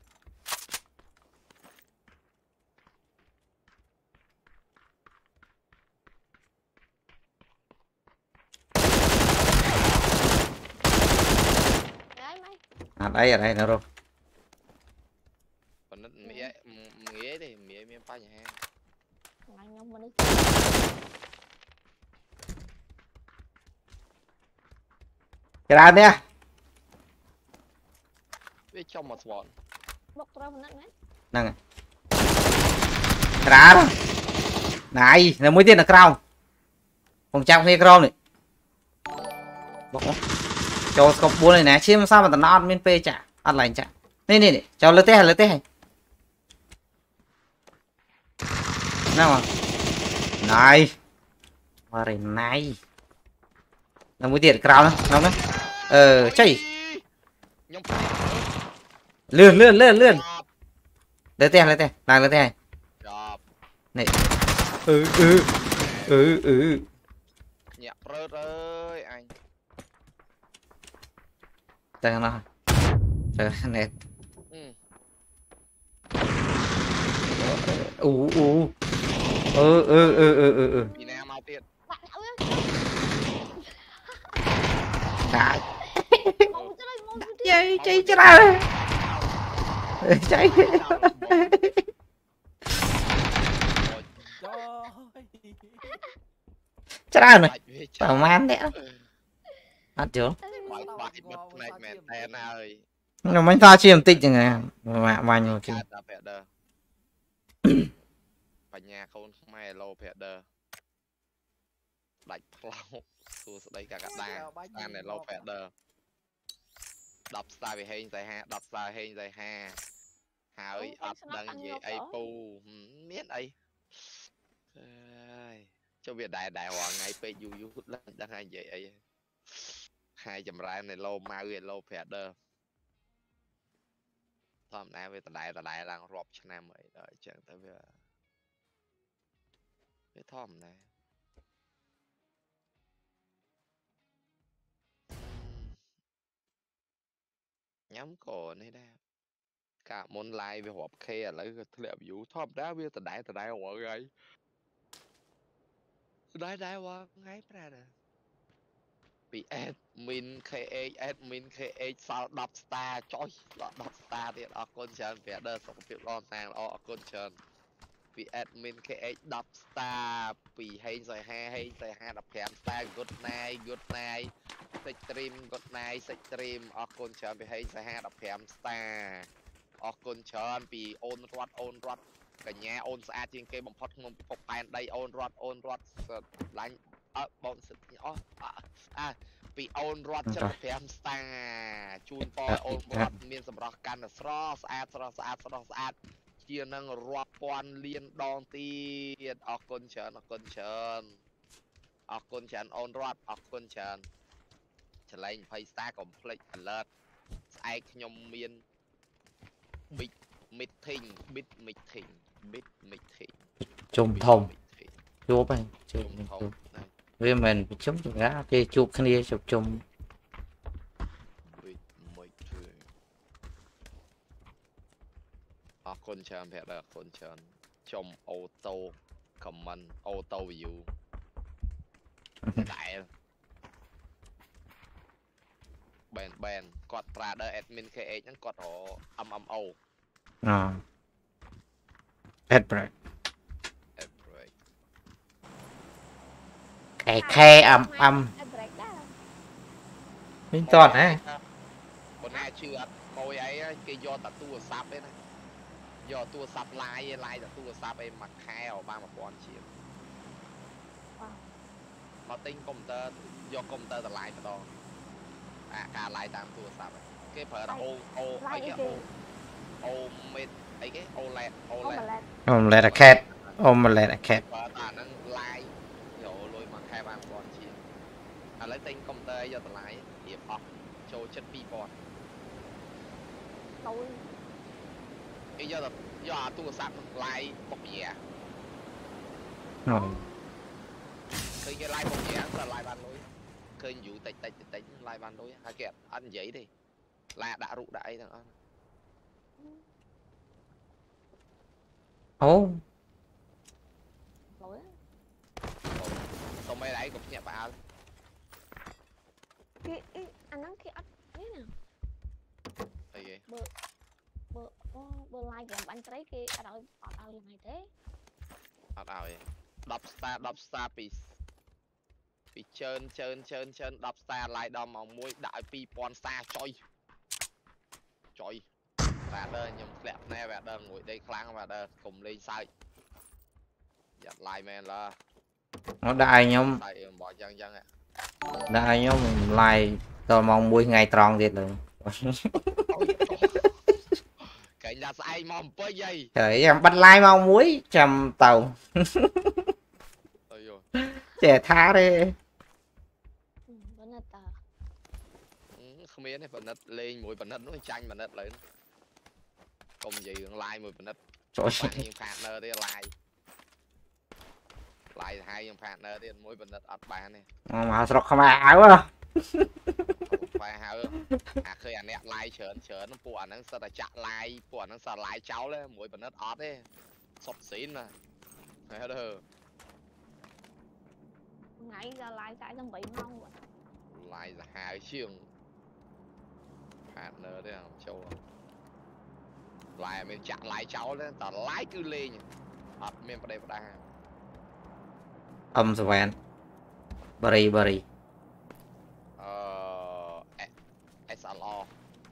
à đây ở đây nữa rồi còn nó mía mía thì mía mía pa nhà hàng cái nào nè biết trong một bọn nè cái đó này là mới tiên là crown còn trong kia crown này bọc cho cọc búa này nè chiếm sao mà tao nó ăn miên phê chả ăn lành chả nè nè nè cho lơ té hay lơ té hay nào mà này Very nice. Nó mới tiền cao lắm, nó đấy. Ờ, chạy. Lươn, lươn, lươn, lươn. Lấy tiền, lấy tiền, làm lấy tiền. Này. Ừ, ừ. Ừ, ừ. Nhạc rớt ơi anh. Đây nó. Trời nè. Ừ, ừ. Ừ, ừ, ừ, ừ, ừ, ừ. Đi nè mau tiền. Đã. Mau chơi đây, mau chơi đi. Chạy, chạy chết ra. Chạy. Chết ra này. Bảo man đấy. Ăn chưa? Bạch bạch bật này mẹ tên ơi. Nó mới pha chiêm tích rồi nè. Mà bao nhiêu chứ. Bà nhà không mày lâu phẹt đờ. Đạch lâu. Tôi sẽ đây cả cả đà. Stand này lâu phẹt đờ. Đập star vì hình dài ha. Đập star hình dài ha. Hà ơi ập đăng gì ấy pu. Miết ấy. Cho việc đại đại hoàng ngay phê du du lên đăng hai vậy ấy. Hai chầm rai này lâu mau về lâu phẹt đờ. Thom nè về tà đại tà đại là rộp cho nam ấy. Đợi chẳng tới bây giờ. Cái thom này. Nhóm cổ này đây. Cả môn like về hộp khe lấy cái liệu vũ thom đá về tà đại tà đại hoàng gây. Đại đại hoàng ngay ra nè. Vì admin ca hát admin ca hát sao đập star choi đập star thì ở con chân về đơ sống việc lo sang ở con chân vì admin ca hát đập star vì hay rồi ha hay rồi ha đập kèm star good night good night stream good night stream ở con chân vì hay rồi ha đập kèm star ở con chân vì ôn rót ôn rót cả nhà ôn xa trên cây bằng phật không phục bàn đây ôn rót ôn rót đánh ở bọn sự nhỏ à vì ôn rót chất phèm star chun po ôn rót miền sầm rót can là sro sát sro sát sro sát chia năng rót quan liên đòn tiền ở con chơn ở con chơn ở con chơn ôn rót ở con chơn trở lại phải star complete alert ai nhom miền big meeting big meeting big meeting Chùm thông chụp anh chụp vì mình chấm chụp ra thì chụp cái này chụp chùm ở con chọn phải là con chọn trong auto comment auto view đại bèn bèn quạt ra đợi admin ca hát nhắn quạt họ âm âm ô à ad break cái khe âm âm minh toàn á con này chưa môi ấy cái do ta tua sập ấy này do tua sập lai lai ta tua sập ấy mặc khai ở ba một con chiếc nó tính công tơ do công tơ là lai mà đó à cả lai tam tua sập cái phở là ô ô ấy cái ô ô mệt ấy cái ô lẹt ô lẹt ô lẹt là cat ô mà lẹt là cat phở ta nó lai rồi lôi mặc khai ba một con chiếc à lấy tính công tơ do ta lai hiệp học cho chất pi con cái do là do tua sập lai bọc nhẹ rồi khi cái lai bọc nhẹ là lai ban lối khi dụ tạch tạch tạch lai ban lối hai kẹt ăn giấy đi là đã rụ đại thằng ăn ô xong mấy đấy cũng nhẹ bà cái anh nói cái ắt thế nào bơ bơ bơ like kìa anh thấy cái ở đâu ở đâu như này thế ở đâu vậy đập star đập star bị bị trơn trơn trơn trơn đập star lại đo màu muối đại pi pon xa choi choi và đơn nhung lẹt nè và đơn ngồi đây kháng và đơn cùng lên sai giật lại men là nó đại nhóm bỏ chân chân ạ đại nhóm like tôi mong muối ngày tròn thiệt rồi cái là sai mong bơi dây trời em bắt like mong muối chầm tàu trẻ tha đấy Ừ, vẫn là tờ. Không biết này phần đất lên mũi phần đất nó chanh phần đất lớn công gì like mùi phần đất trời bạn những partner đi like like hai những partner đi mũi phần đất ọt bán này mà sọc không áo á phải hả à khơi anh em like chớn chớn phụ anh nó sao chặt like phụ anh nó sao like cháu đấy mũi phần đất ọt đấy sọc xín mà thấy đâu Ngày ra lại tại trong bị ngon vậy. lại là hai chiếng partner đấy không châu lại mình chặt lại cháu đấy tao lái cứ lên ọt mình vào đây vào đây âm sờ vẹn bari bari ờ ét lờ o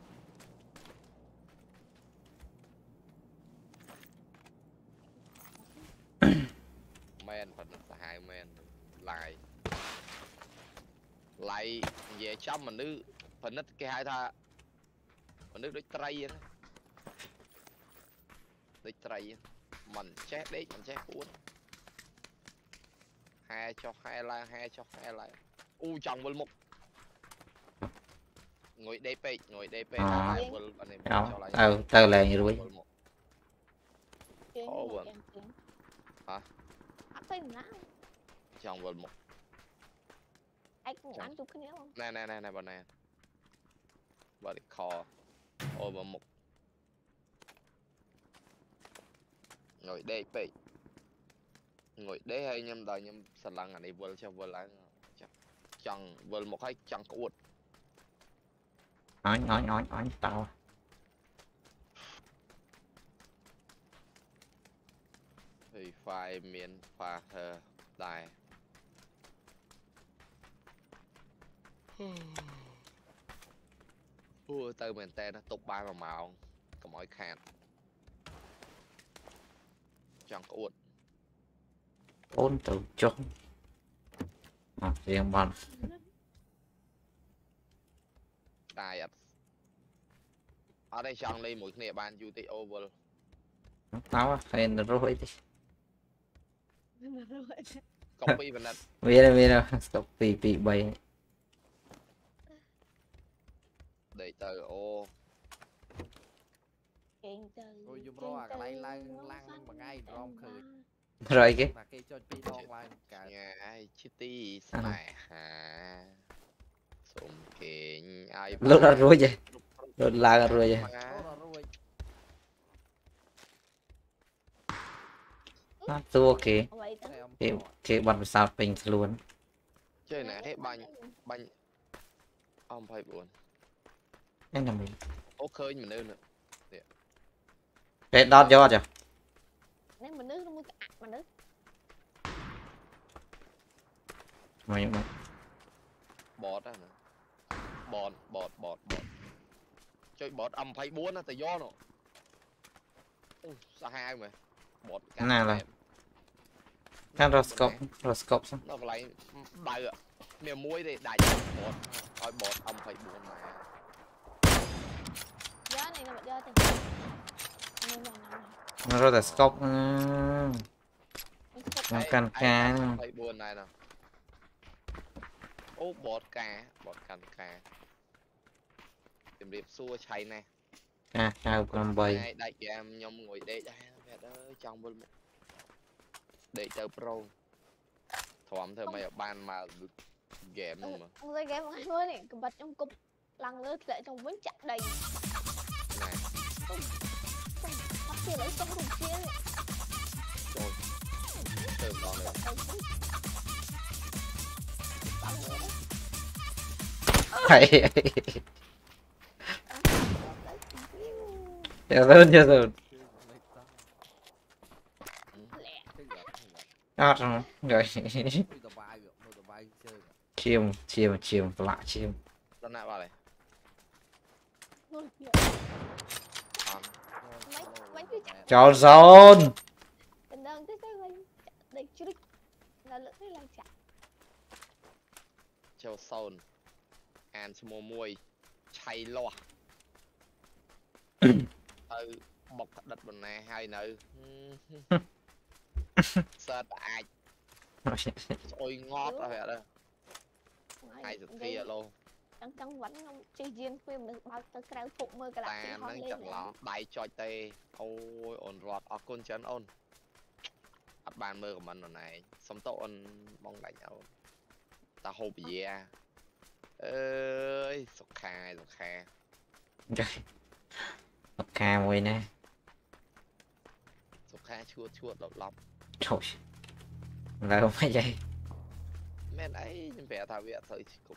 men phần hai men lại lại về trong mình nữ phần đất cái hai tha phần nước đứt tray á đứt tray mình chết đấy mình chết cuốn hai cho hai la hai cho hai la u chồng vượt một ngồi đê pê ngồi đê pê hai vượt anh em cho lại tao tao là như vậy Ồ, vâng. Hả? Ăn phải nã. Chồng vượt một Anh cũng ăn chút cái nữa không? nè nè nè nè bọn này bọn đi kho ô vượt một ngồi đê pê ngồi đê hay nhâm đời nhâm sẵn lăng anh đi vượt cho vượt lại chồng vượt một hay chồng cuột nói nói nói nói tao thì phải miền pha thờ đài ui từ miền tây nó tục ba màu màu có mỗi khăn chẳng có uột bốn từ chốt à riêng bọn đài ở đây chẳng lấy một nệ bàn du tị over tao hay là rồi đi copy vào đất biết rồi biết rồi copy bị bay để từ ô Ôi dùng ro à cái lan lan bằng ngay rom khơi rồi cái mà cái cho pi đong lại cả nhà ai chitty này hả sum kiện ai lúc đó rồi vậy lúc là rồi vậy nó tua kì cái cái bọn sao bình luôn chơi này hết banh banh ông phải buồn anh là mình ô khơi mình nữa cái đọt gió chưa Nếu mà nước nó mới ạc mà nước. mày mày bọt á bọt bọt bọt bọt chơi bọt âm phải buồn á tại gió nó sao hai mà bọt cái này là cái roscope roscope xong nó lại đại ạ miền muối đây đại bọt ôi bọt âm phải buồn mà Gió này nó bật gió thì nó rồi là scope nó cần cá phải buồn này nè ô bọt cá bọt cần cá tìm điệp xua chay nè à cao con bầy đại em nhom ngồi đây đây ơi trong bên để chơi pro thòm thôi mày ở ban mà game luôn mà ông chơi game ngay mới này bật trong cục lăn lướt lại trong vẫn chặt đầy này bắt kia lấy trong cùng kia rồi từ đó này thầy giờ hơn giờ rồi đó rồi rồi chiêm chiêm chiêm lạ chiêm lần nào vào này cho zone tình đơn cái cái lên đây chưa là lượng cái lên chặt châu sơn ăn mua muối chay lo ừ bọc đất bên này hai nữ sợ ai ôi ngót rồi vậy đó ai thực thi luôn chẳng chẳng vẫn không chơi riêng phim được bao tới cái phụ mơ cái ta đặc nâng chặt lọ đáy choi tê ôi ổn rọt ở côn chân ôn ắt bàn mơ của mình rồi này sống tốt ôn mong đánh nhau ta hộp gì à ơi sọc khai sọc khai sọc khai mùi nè sọc khai chua chua độc lọc trời là không phải vậy men ấy nhưng vẻ thảo viện thời cục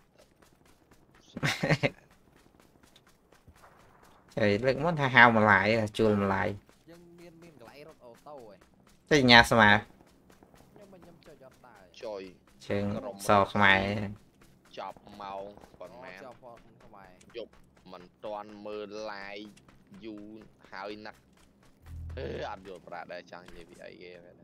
trời lực mất hao mà lại chua mà lại dân miên miên cái rốt ô tô rồi cái nhà sao mà nhưng mà nhâm chơi giọt tài trời chừng sọt mày chọc màu còn mẹ dục mình toàn mơ lại dù hơi nặng ê ăn rồi bà đây chẳng gì bị ấy ghê vậy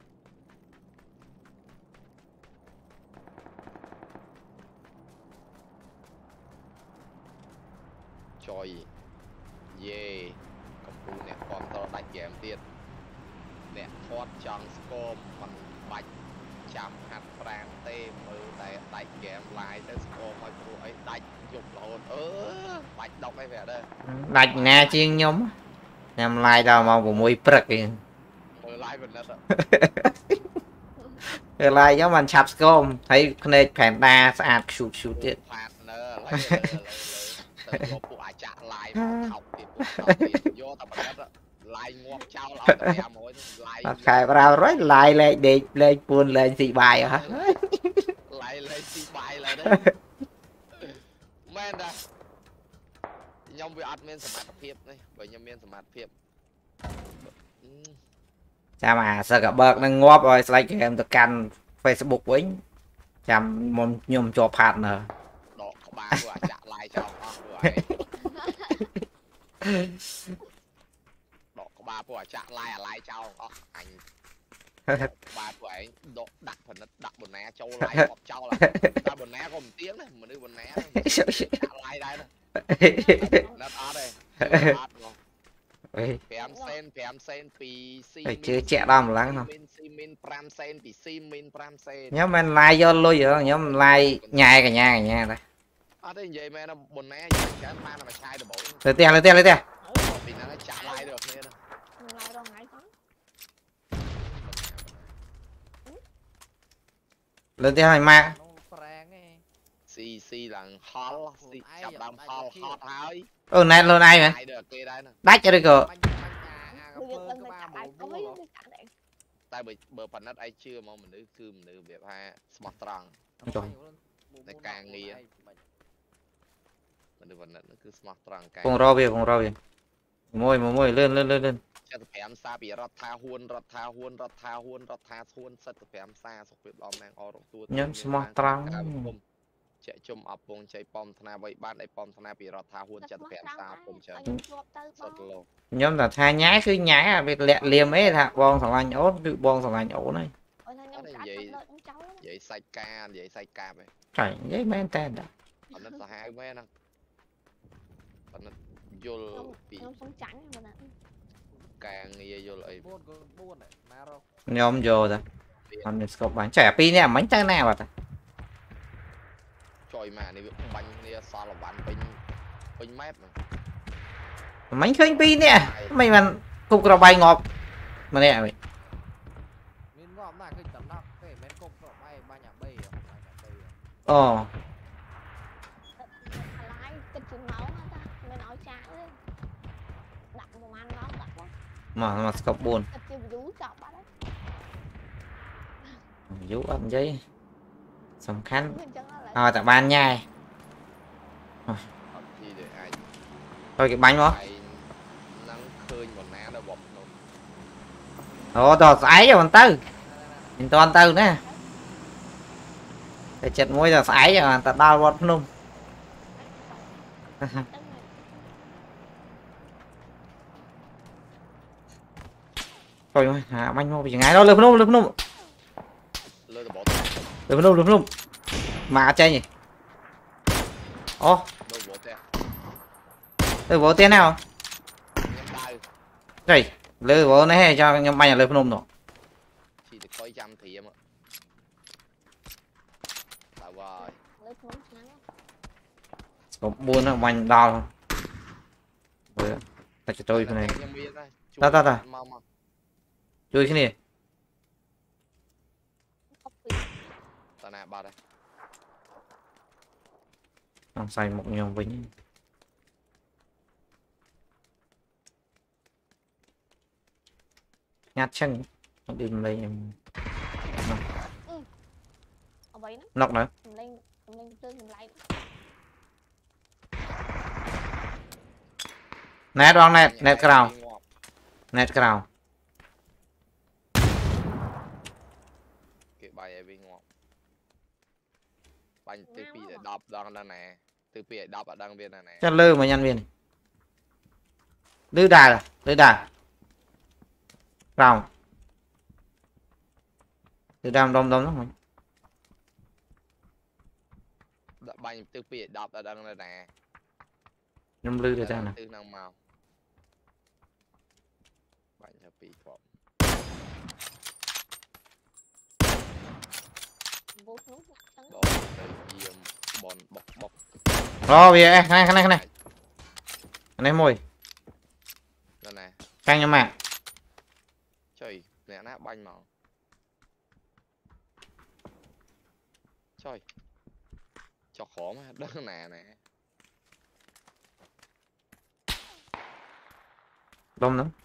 trời yeah cầm phu nè con tao đánh game tiền nè thoát chẳng scom bằng bạch chạm hạt prang tê mơ tại đánh game lại tới scom mọi phu ấy đánh dục lộn ơ bạch đọc cái vẻ đây đạch nè chiên nhóm nhằm lại đâu mà của mùi prật kìa mơ lại mình đó rồi lại giống mình chạp scom thấy này phèn đa sạch sụt sụt tiết phạt nữa lấy lấy lấy phụ ai chạ lại mà học thì vô tập đó lại ngoặc trao lão tập em mỗi lại khai vào rồi lại lên để lên buồn lên xì bài hả lại lên xì bài lại đấy men à nhom bị adminสมาร์ท ភាព នេះ បើ ខ្ញុំ មាន សមាធិ ភាពចាំ អា សឹក បើក នឹង ងាប់ ឲ្យ ស្លេច game ទៅ កាន់ Facebook វិញ ចាំ មុន ខ្ញុំ ជាប់ partner ដក ក្បាល ពួក អាច ចាក់ live ចោល អស់ ពួក ឯង ដក ក្បាល ពួក អាច ចាក់ live អា live ចោល អស់ អញ បាទ ពួក ឯង ដក ដាក់ ផលិត ដាក់ បណ្ណា ចូល live ងាប់ ចោល តែ បណ្ណា ក៏ មិន ទៀង ដែរ មនុស្ស បណ្ណា ចាក់ live ដែរ ណា Đất ớt đây. Ớt không? Phém sen, phém sen, pì xi min. Chưa chạy đo một lắng không? Xi min, pram sen, pì xi min, pram sen. Nhóm mình like vô lui vậy, nhóm like nhai cả nhà cả nhà đây. Ớt đây vậy mà nó buồn nè, cái anh mà chai được bổ. Lấy tiền, lấy tiền, lấy tiền. Vì nó trả like được nên. Like đâu ngay con. Lên tiền này mà. Xì xì là hot, xì chập đam hot hot thôi. Ừ này luôn ai mà. Đách cho đi cơ. Tại bởi bởi phần đất ai chưa mà mình nữ cứ mình nữ việc ha smart trăng. Để càng nghi á. Mình nữ phần đất nó cứ smart trăng càng. Cùng rau về, cùng rau về. Môi môi lên lên lên lên. Cho tập em xa bị rớt tha huôn, rớt tha huôn, rớt tha huôn, rớt tha huôn, sất tập em xa sọc việc lòm nàng o rộng tuột. Nhóm smart trăng. Chạy chung ập bông chạy bom thana vậy ban đây bom thana bị rọt tha huôn chặt phèn xa bông chơi sốt lô nhóm là tha nhái cứ nhái à việc lẹ liềm ấy là bon thằng anh ốt bị bon thằng anh ổ này vậy vậy sai ca vậy sai ca vậy trời giấy men tên đó còn nó là hai mấy nó còn nó vô bị càng nghe vô lại nhóm vô rồi còn mình có bán trẻ pi nè bánh tay nào vậy trời mà này bánh này sao là bánh bánh bánh mép mà bánh khinh pi nè mày mà cục rau bay ngọt mà nè mày ờ mà mà cọc buồn vú ăn giấy sòng khăn rồi tại ban nhai thôi cái bánh đó ồ tao sải cho mình tư mình toàn tư nè để chật mũi tao sải cho tao đau bọt luôn thôi hả bánh mua bị ngái đó lượm lượm lượm lượm lượm lượm lượm lượm mà chơi nhỉ ô lừa vỗ tiền nào đây lừa vỗ này cho nhóm bay là lừa phun rồi chỉ được coi trăm thì em ạ có buôn nó bánh đau rồi ta cho tôi cái này ta ta ta chơi cái này ta nè ba đây đang xài một nhom vĩnh nhát chân nó đi lên em ở vậy nó nóc nữa cầm lên cầm lên tương cầm lại nét đoan nét nét cái nào nét cái nào cái bài ấy bên ngoài bánh từ pi để đập đang đang nè từ pi để đập ở đang bên này nè chắc lơ mà nhân viên lư đà là lư đà rào lư đà đông đông lắm bánh từ pi để đập ở đang đây nè nhâm lư được ra nè từ năng màu bánh từ pi phỏng vô nút trắng bỏ tới diêm bòn bọc bọc đó bây giờ này cái này cái này cái này mồi đây nè canh cho mạng trời nè nát bánh màu trời cho khó mà đất nè nè đông lắm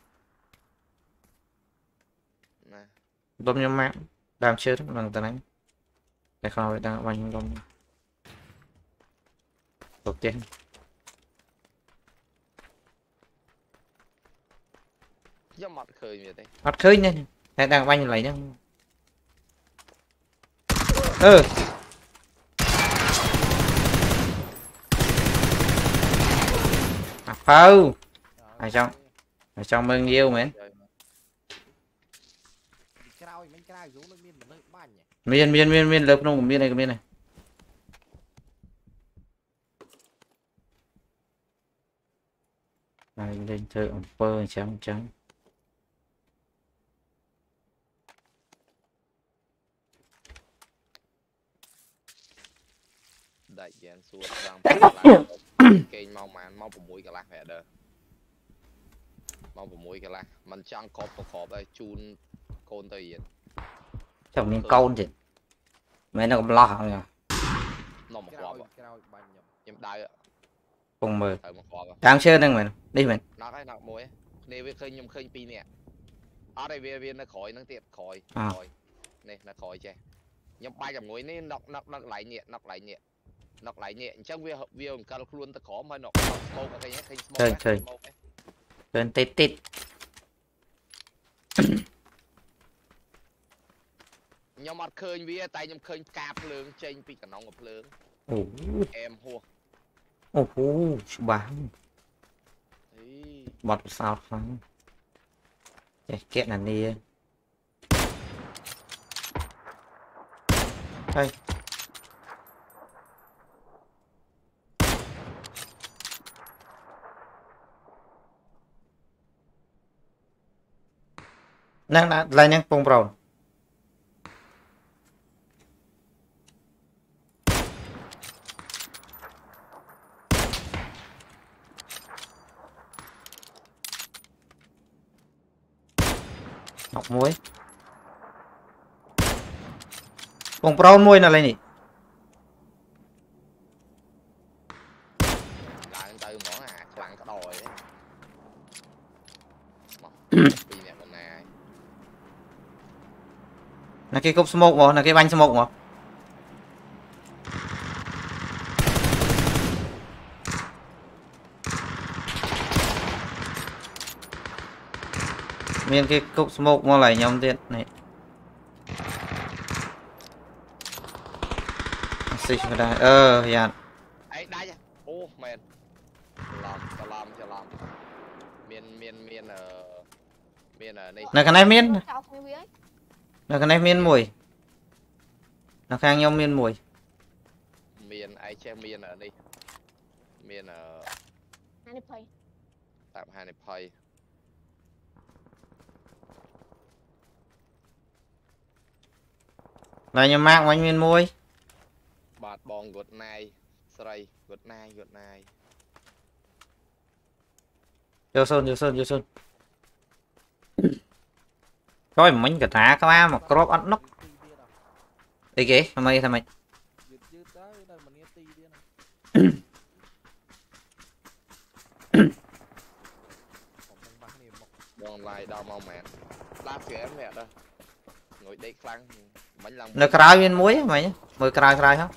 nè đông cho mạng đang chết bằng tên anh để không đang bánh đông đầu tiên do mặt khơi vậy đây bắt khơi nên đang đang bánh lấy nhá ừ à, phao ở trong ở trong bao nhiêu mến miên miên miên miên lớp nó miên này miên này này lên thợ pơ trắng trắng đại diện xuống rằng cây mau màn mau của mũi cả lạc mẹ đờ mau của mũi cả lạc mình trang cọp cọp cọp đây chun côn tây diện trong miếng câu gì mấy nó cũng lo hả nhỉ nó một quả vậy em đai cùng mời thời một quả đang chơi đang mình đi mình nó cái nào mũi này với khơi nhung khơi pi nè ở đây viên viên nó khỏi nó tiệt khỏi à. khỏi này nó khỏi che nhưng bay trong mũi này nọc nọc nọc lại nhẹ nọc lại nhẹ nọc lại nhẹ chắc viên hợp viên cả luôn ta khó mà nọc smoke cái nhé chơi chơi lên tít tít nhưng mà khơi với tay nhưng khơi cạp lương trên pi cả nòng ngập lương ồ em hua ồ hú bán Ý. bọt sao phăng kiện là đi đây năng đã lại năng bông bầu ngọc muối bông bầu muối là lại nhỉ lại từ mỏ à lặng cái đồi đấy là cái cốc smoke mà là cái banh smoke mà miền cái cốc smoke mà lại nhóm tiền này xích vào đây ờ dạ ấy đây ô mền làm cho làm cho làm miền miền miền ở miền ở đây là cái này miên chọc như vậy là cái này miên mùi là khang nhau miên mùi miền ấy che miền ở đây miền ở hai mươi phẩy tạm hai này phơi là nhà mạng bánh miên mùi bạt bong gột này Sray, good night, good night. Vô sơn vô sơn vô sơn. Rồi mình cả trả các ba mà crop ăn nóc. Đi kì, thằng mày thằng mày. Còn lại đào màu mẹ. Lát phía em mẹ đó. Ngồi đây khăn. Bánh lòng. Nó cào viên muối mày nhá. Mời cào cào không?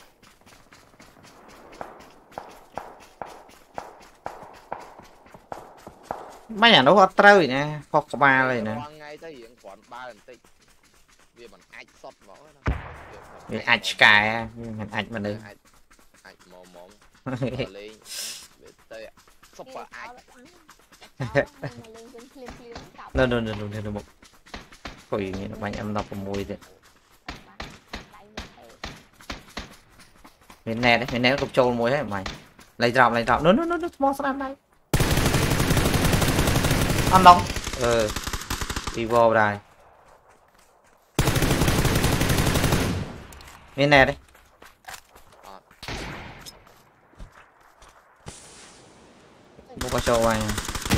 Mấy nhà nó có trâu nè, có có ba này nè. Ngay tới hiện khoảng ba lần tích. Vì bằng ách sót võ đó. Vì ách cài, mình ách mà được. Ách mồm mồm. Lên. Tới sốc vào ách. Nó nó nó nó nó một. Coi như nó bánh em đọc vào mùi đấy. Mình nè đấy, mình nè nó cục trâu mùi hết mày. Lấy drop lấy drop. Nó nó nó nó mò sang đây. Ăn đông. Ừ. Đi vô đây. Bên này đấy. Bố có show anh.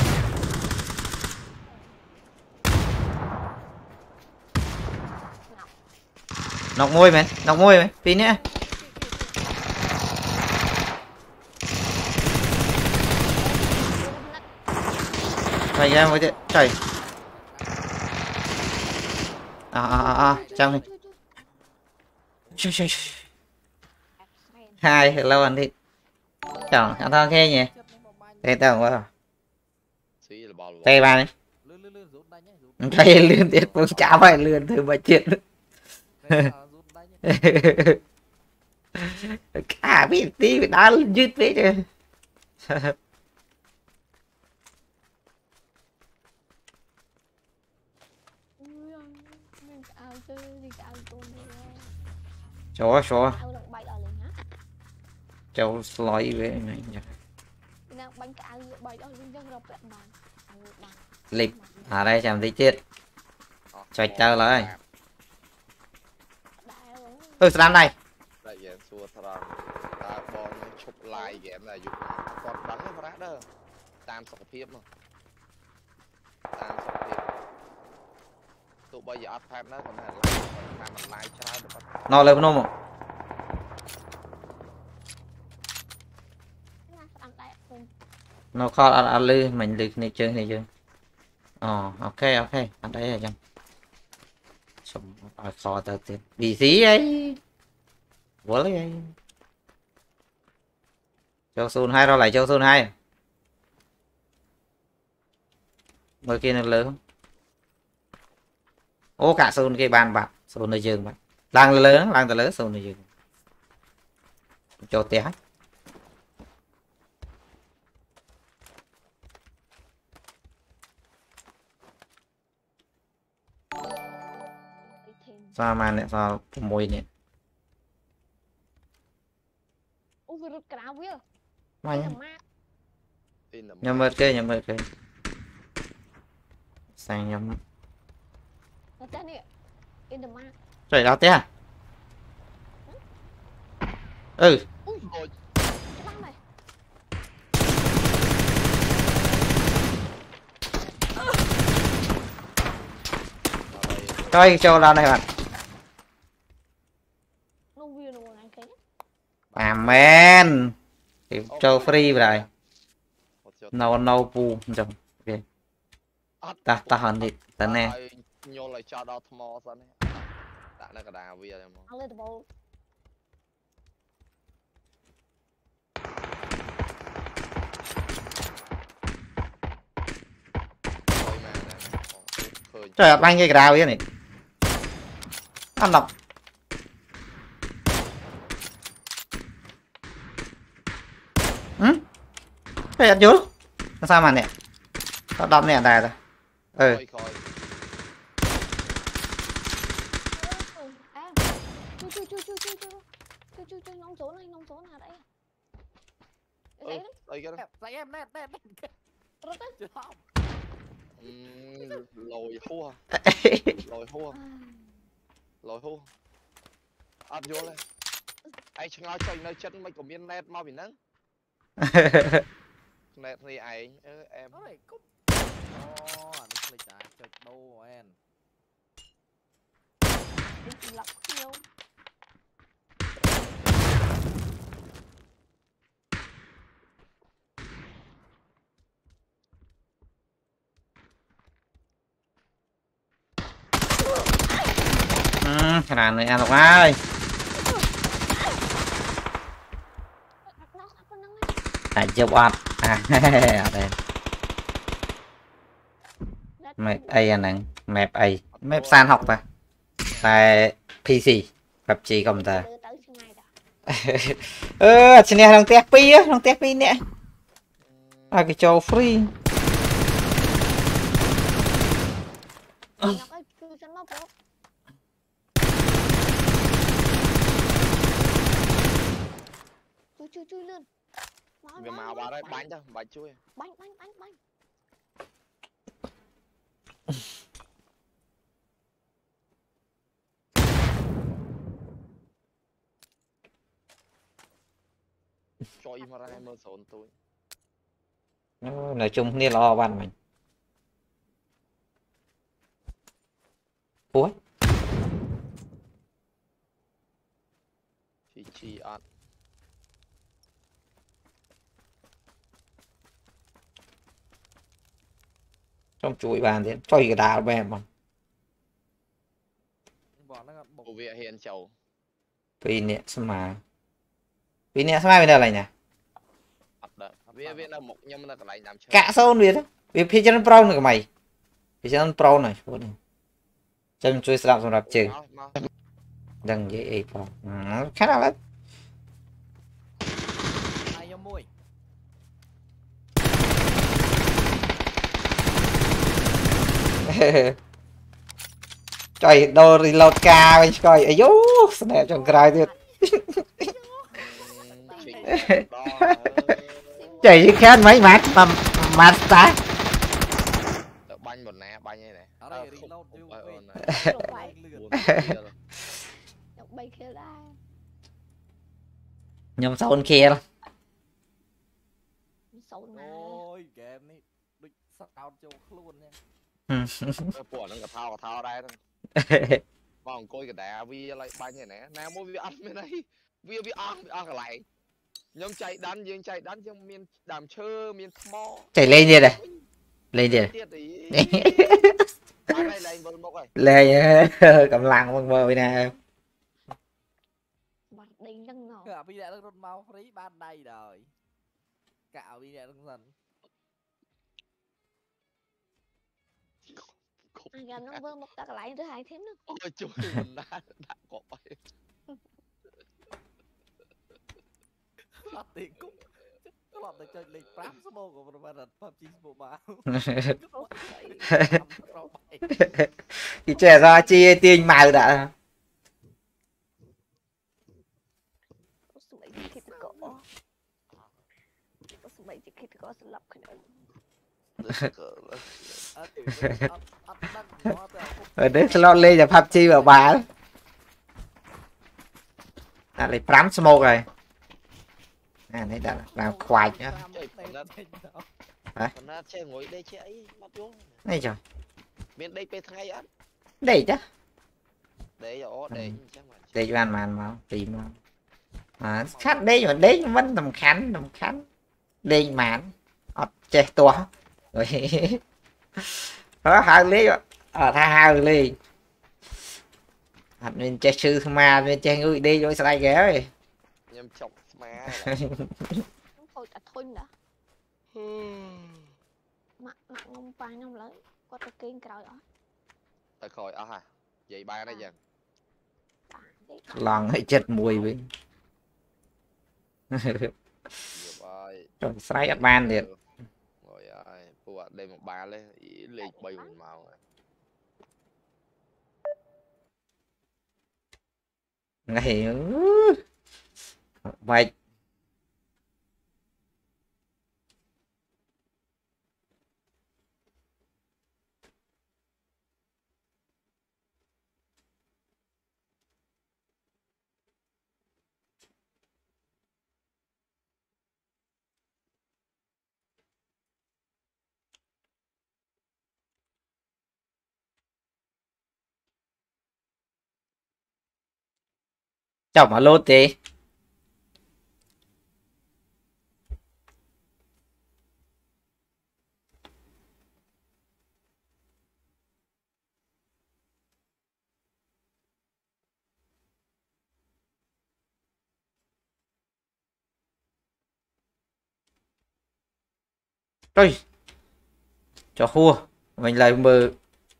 Nọc môi mày, nọc môi mày, tí nữa. Trời ra mới trời. À à à à, trong này. Trời trời. Hai lâu anh đi. Chào, anh thằng kia nhỉ. Đây tao quá. Tay ba này. Tay lươn tiệt cũng chả phải lươn thôi mà chết. Cả biết tí đá dứt biết chứ. Chó chó. Cháu lói với này nhỉ. Lịch ở đây chẳng thấy chết. Choạch tao lại. Ừ sao này. Đại diện xua thằng ta bọn chụp lại game là dùng còn bắn cái phát đó. Tam sọc phiếp mà. Tam sọc phiếp. Tụi bây giờ phát nó còn là làm mình lại trái được. Nó lên nó mà. Nó khó ăn ăn lư mình được này chơi này chơi. Ờ ok ok ăn đấy là chăng. Sống khó tao tiền. Bị gì ấy. Vô lấy ấy. Châu Sun hai rồi lại Châu Sun hai. Người kia nó lớn. Ô cả Sun kia bàn bạc. Sun nơi giường bạn. Đang lớn, đang từ lớn Sun nơi giường. Cho té. Sao mà lại sao mùi nè. Mà nhá. Nhầm mệt kê, nhầm mệt kê. Sang nhầm. Trời đó té à? Ừ. Trời cho ra đây bạn. À man. Thì cho free rồi. No no pu chồng. Ok. Ta ta hẳn đi, ta nè. Nhô lại cho đo thmo sao nè. Đã nó cả đà bia rồi mà. Trời ơi, băng cái rào vậy này. Ăn độc. Ừ? Cái ăn chú. Sao mà nè. Nó đâm nè đài rồi. Ừ. Đây cái đó. Dạy em nè, nè, nè. Lồi hua. Lồi hua. Lồi hua. Ăn vô lên. ai ngó chơi nơi chân mấy của miên net mau bị nắng net thì ai em Ôi, cúp. Ồ, anh click đã chơi đâu em. Đi lọc nhiều. Ừ, cái này này ăn được ơi. À, chưa bọt. À, ở đây. Map A anh nè, map A. Map san học ta. Tại pê xê, gặp chị không ta. Ơ, chị nè, thằng tép pi á, thằng tép pi nè. À, cái trò free. Chui chui chui lên. Người màu vào đây bánh thôi, bánh chui. Bánh bánh bánh bánh. Cho im ra em mơ sồn tôi. Nói chung nên lo bạn mình. Ủa? Chi chi ăn. Trong chuỗi bàn thế, cho cái đá bè mà. Bọn nó bộc Của viện hiền chầu. Vì nè, sao mà. Vì nè, sao mai bên đây này nhỉ? Ất đó. Vì viện là một nhưng mà nó lại làm chơi. Cả sao biết á. Vì phía chân pro nữa mày. Phía chân pro này. Chân chuỗi sạp xong rạp chơi. Đừng dễ ý pro. Khá là lắm. ai cho mui. Trời, đồ reload ca bên coi. Ây dô, snap trong cry tuyệt. Trời chứ khát mấy mát mà mát ta. Bánh một nè, bánh như này. Ở đây reload vô Bay kia ra. Nhầm sao con kia đó. ôi game này địch sao cho luôn nha. Của nó gặp thao thao đây thôi. Còn coi cái đá vì lại bánh như này. Nào mua vì ăn bên đây. Vì vì ăn, vì ăn cái lại. Nhưng chạy đánh, nhưng chạy đánh trong miền đàm chơ, miền mò. Chạy lên đi này. Lên đi này. Lên cầm lăng bằng bờ nè. Mặt đi nâng ngọt. Cả bây giờ nó mau free ban đây rồi. Cạo bây giờ nó dần. Anh gặp nó vương một ta lại thứ hai thêm nữa. Ôi trời mình đã đã có vậy. Lọt tiền cúc. Có lọt được chơi lịch prám số mô của bà rật pháp chín bộ báo. Thì trẻ ra chi tiền màu đã. Có sự mấy chỉ khi có. Có sự mấy chỉ khi có sự lập cái đó. Ở đấy slot lên là pháp chi vào bà. À lấy prám smoke rồi. À đấy đã làm khoai nhá. Hả? Nó chơi ngồi đây chơi ấy bắt vô. Này trời. Bên đây pe thay á. Đây chứ. Để cho để chắc mà. Để cho ăn màn mà tìm mà. À khách đây mà đấy vẫn tầm khánh tầm khánh. Lên màn. Ọt chê tua. Rồi. Đó hai lý rồi. Ờ tha hai lý. Hạt mình chơi sư mà mình chơi người đi rồi sai ghé rồi. Nhâm chọc mà. Thôi ta thôi đã. Mặt mặt ngông pa nhông lấy. Có ta kiên cào đó. Ta khỏi á hả? Vậy ba đây dần. Lòng hay chết mùi với. Rồi sai ắt ban liệt. Rồi ơi, phụ đây một ba lên, ý lên bay mình màu. Này mày chọc mà lốt tí Ôi, cho khua mình lại mơ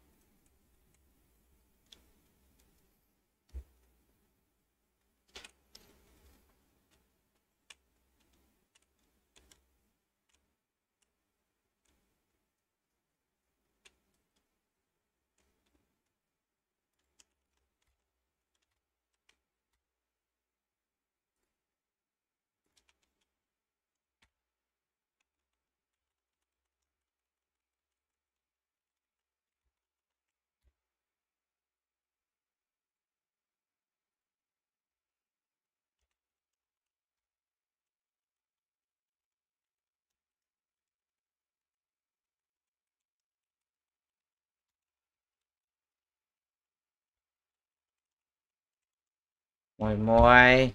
mồi mồi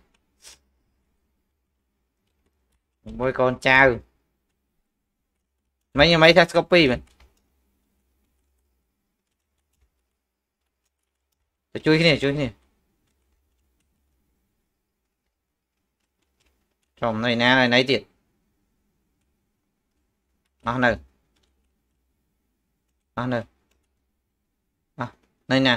mồi con trao mấy như mấy test copy mình chui cái này chui cái này chồng này nè này nấy tiệt nó nè nó nè à, này nè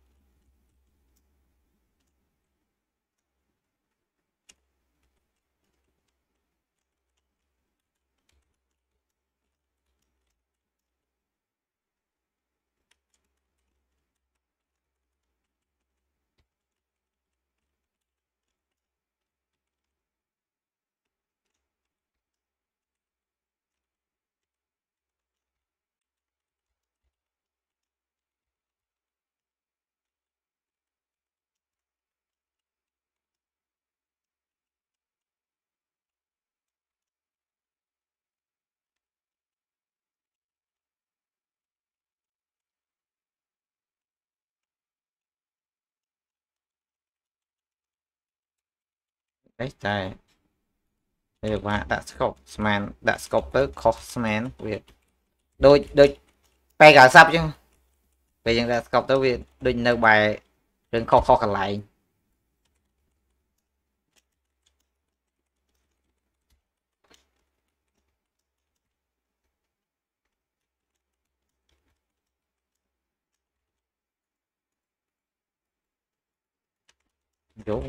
đấy trời đây được bạn đã scope man đã scope tới cosman việc đôi đôi bay cả sắp chứ bây giờ đã scope tới việc đôi nơi bài đừng kho kho cả lại chỗ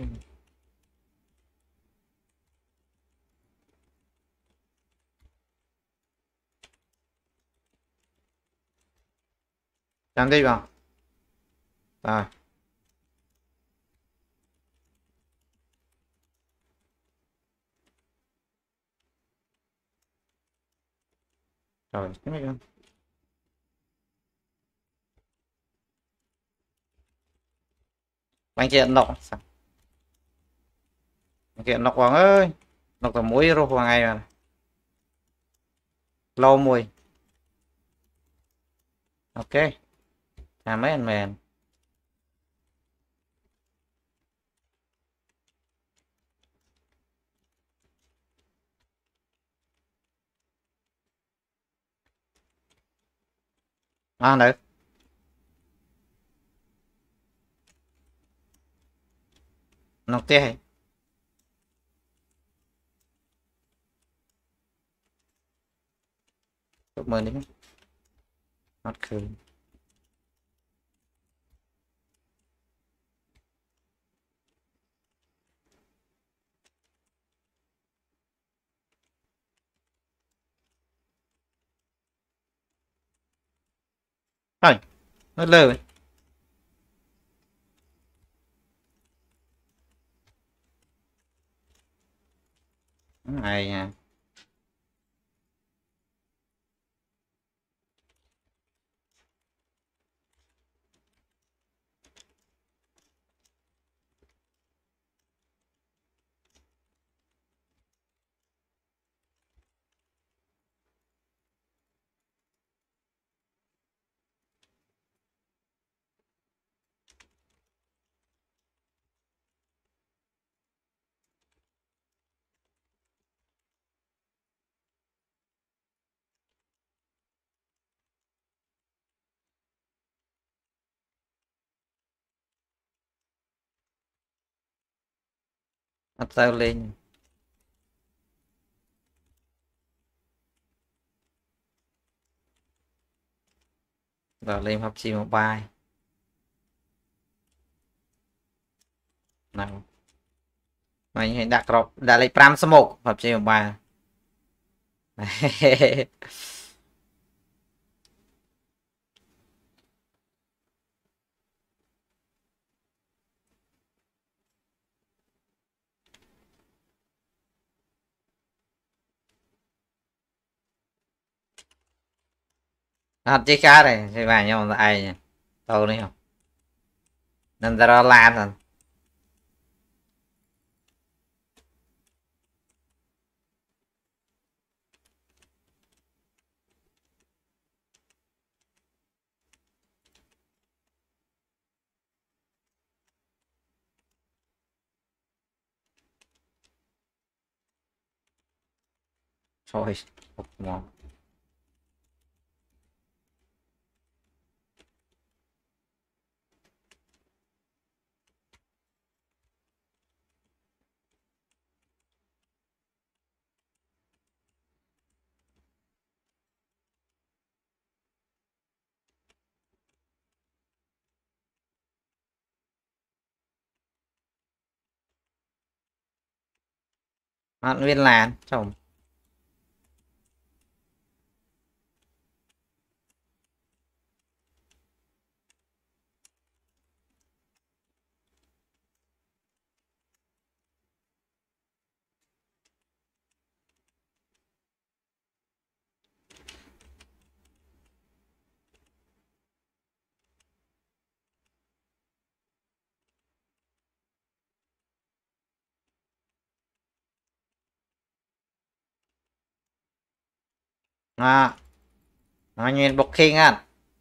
làm đi vào rồi rồi cái này anh chị nọc anh chị nọc hoàng ơi nọc là muối rồi hoàng ngày mà lâu mùi ok à mấy anh mền à được nọc tê chúc mừng đến mắt khử rồi nó lơ này nha Nó tao lên rồi lên học chi mobile nào mày hãy đặt rộp đã lấy pram số một học chi mobile học chi cá này thì vào nhau là ai nhỉ tao đấy không nên ta lan rồi thôi một món ăn viên làn chồng à nó nhìn bọc kinh ăn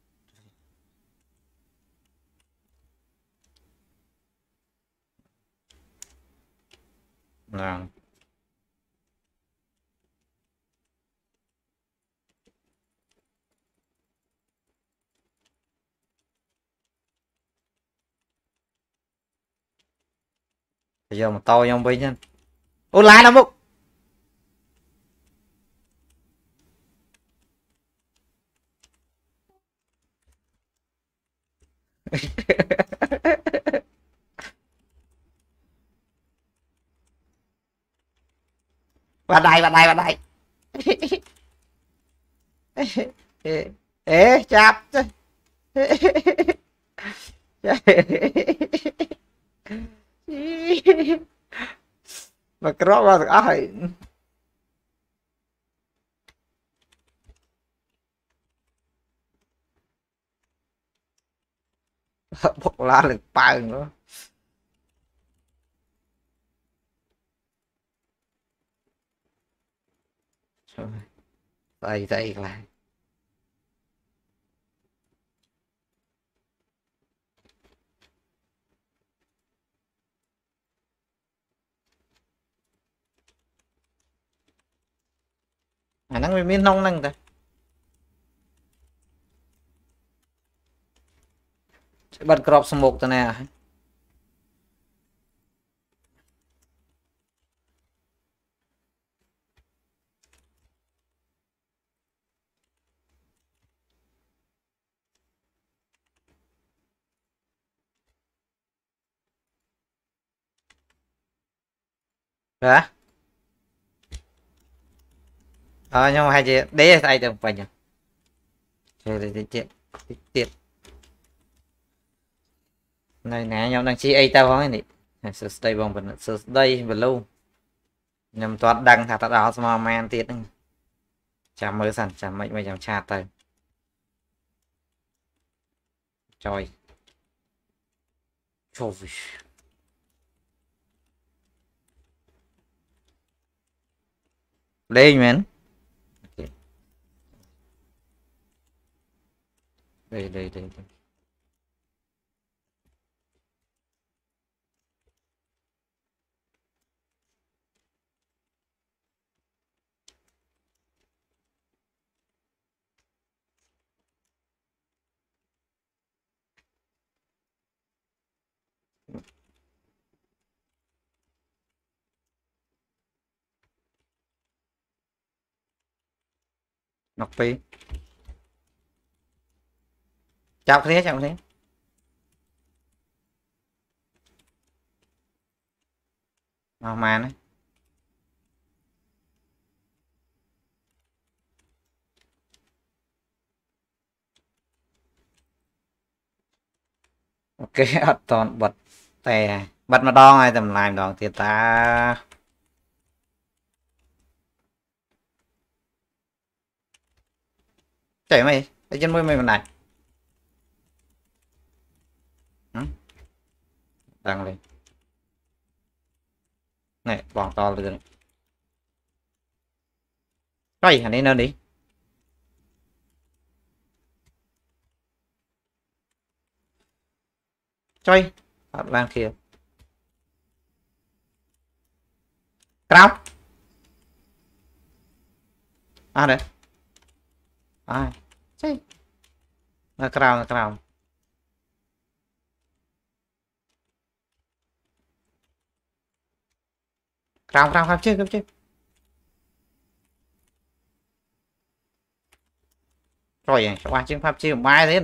rồi bây giờ mà to trong bên nhân ô lái nó bụng vào đây vào đây vào đây ê, ê chạp mà cái đó là ai bốc lá lực bao nữa đây đây lại à năng miên nông năng ta bật crop số một này à hả ờ nhưng mà hai chị đấy là ai được phải nhỉ chơi để chết tiệt này nè nhau đang chi ai tao hỏi này sơ đây bằng phần sơ đây và lâu nhằm toán đăng thả tao đó mà man tiệt chả mới sẵn chả mấy mấy chạm chặt tay trời trời lên men đây đây đây Ngọc Phi chào thế chào thế mà mà đấy ok ở toàn bật tè bật mà đo ai tầm làm đòn thì ta chạy mày ở trên môi mày mà này đang lên này bọn to lên đây hẳn đi nơi đi chơi lan kia cao à đấy ai chơi là cao là cao cao cao pháp chứ cấp chứ rồi các bạn trên pháp chứ mai lên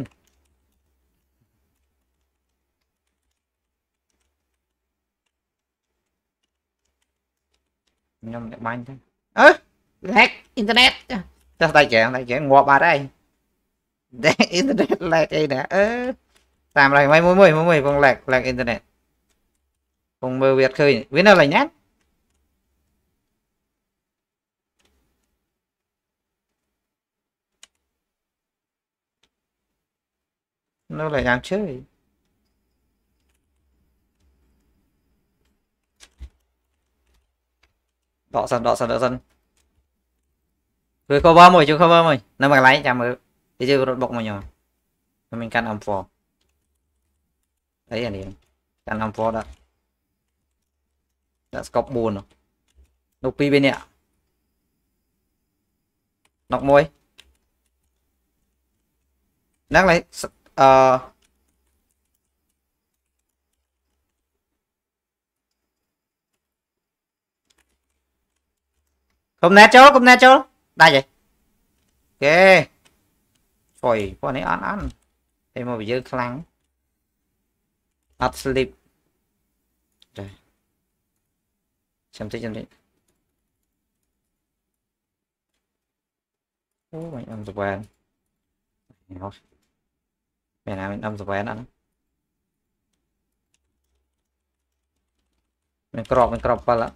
nhưng lại banh thế ơ lag internet cho tay trẻ tay trẻ ngọt bà đây để internet lag đây nè ơ làm này mấy mươi mươi mươi mươi con lag lag internet con mơ việt khơi với nó là nhát nó lại đang chơi đọ sân đọ sân đọ sân rồi có ba mươi chứ không ba mươi nó mà lấy chạm ở thì chưa bọc mà nhỏ mình căn âm phò đấy là điểm căn âm phò đó đã cọc buồn rồi nộp pi bên nè nọc môi đang lấy ờ không nét chỗ không nét chỗ đây vậy ok rồi con này ăn ăn thì mà bây giờ khăn up sleep rồi xem thấy xem thấy ô mình âm dục quen mẹ nào mình âm dục quen ăn mình crop mình crop vào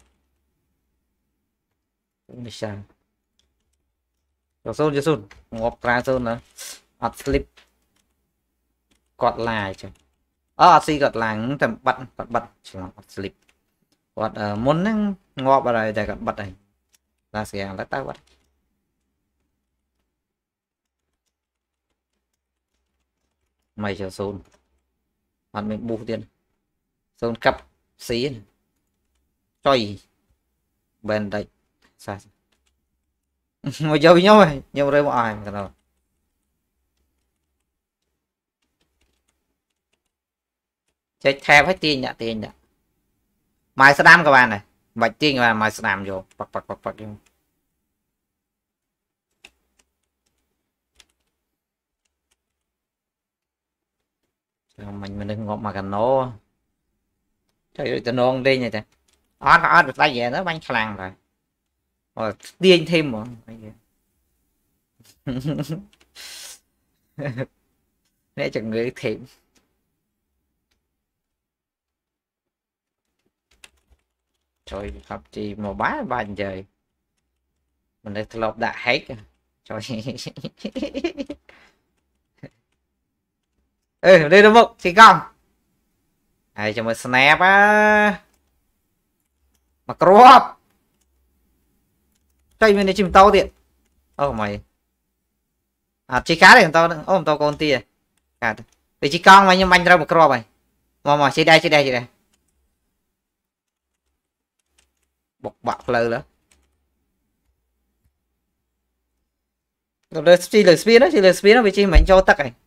đi sang rồi xuống cho xuống ngọc ra xuống nữa up sleep cọt lại chứ ờ si cọt lại tầm bật bật bật chỉ là up sleep cọt muốn ngọt vào đây để cọt bật này là sẽ lấy tay bật mày chờ xuống mặt mình bu tiền xuống cặp xí chơi bên đây sao mà chơi với nhau rồi nhau đây mọi người rồi chơi theo hết tiền nhạ tiền nhạ mai sẽ đam các bạn này bạch tiền các bạn mai sẽ làm vô bật bật bật bật vô mình mình đừng ngọt mà cần nó trời ơi tao non đi nha trời ó nó được tay về nó bánh khăn rồi rồi điên thêm mà để cho người thêm trời học gì mà bá ba trời mình đây lột đã hết trời ê đây đúng không chị con này cho mình snap á mà crop chơi mình đi chìm tao điện ô mày à chị cá này tao ôm tao con tia à để chị con mày nhưng anh ra một crop này mà mà chị đây chị đây chị đây bọc bạc lơ đó rồi chỉ là speed đó chỉ là speed nó bị chi mạnh cho tắc này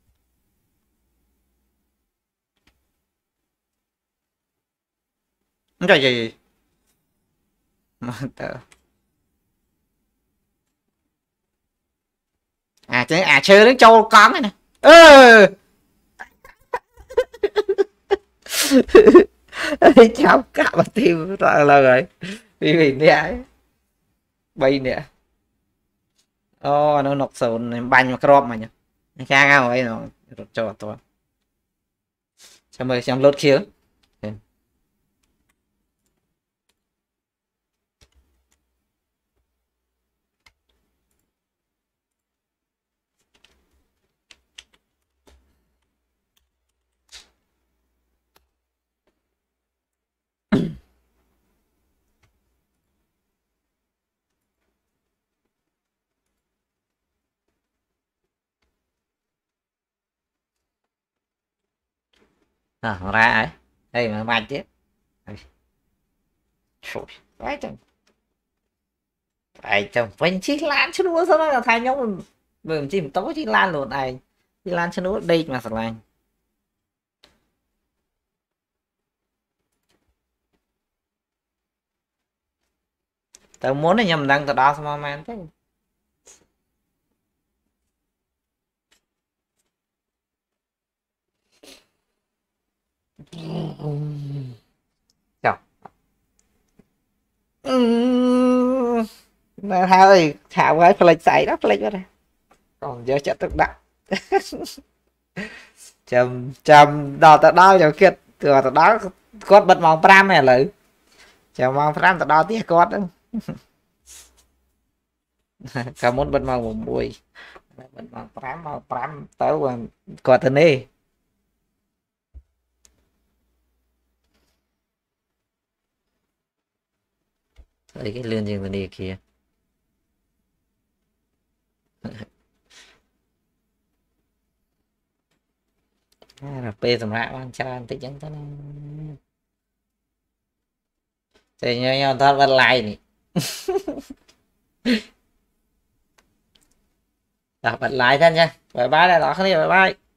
trời gì mà tớ à chơi đến châu con này nè ơ cháu cả mà tim là là rồi vì vì nè bay nè ô nó nọc sồn banh mà crop mà nhỉ cha ngao ấy nó cho tôi cho mời xem lốt kia à, ra ấy đây mà bạch chứ phải chồng phải chồng vẫn chỉ lan chứ đúng sao là thay nhau mình chỉ tối chỉ lan luôn này chỉ lan cho nó đi mà sẵn lành tao muốn là nhầm đăng từ đó sao mà thế chào mà thôi thảo cái play xảy đó play đó còn giờ chắc tức đặt chầm chầm đò tao đó rồi kia từ tao đó cốt bật màu pram này lử chào màu pram tao đó tiếc cốt đó cả muốn bật màu một buổi bật màu pram màu pram tới còn cốt tên đi thấy cái lươn gì đi kia là p tầm lại ăn chan tích chẳng tới thì nhau nhau ta vẫn lại nè đọc bật lại thân nha bye bye là đó không đi bye bye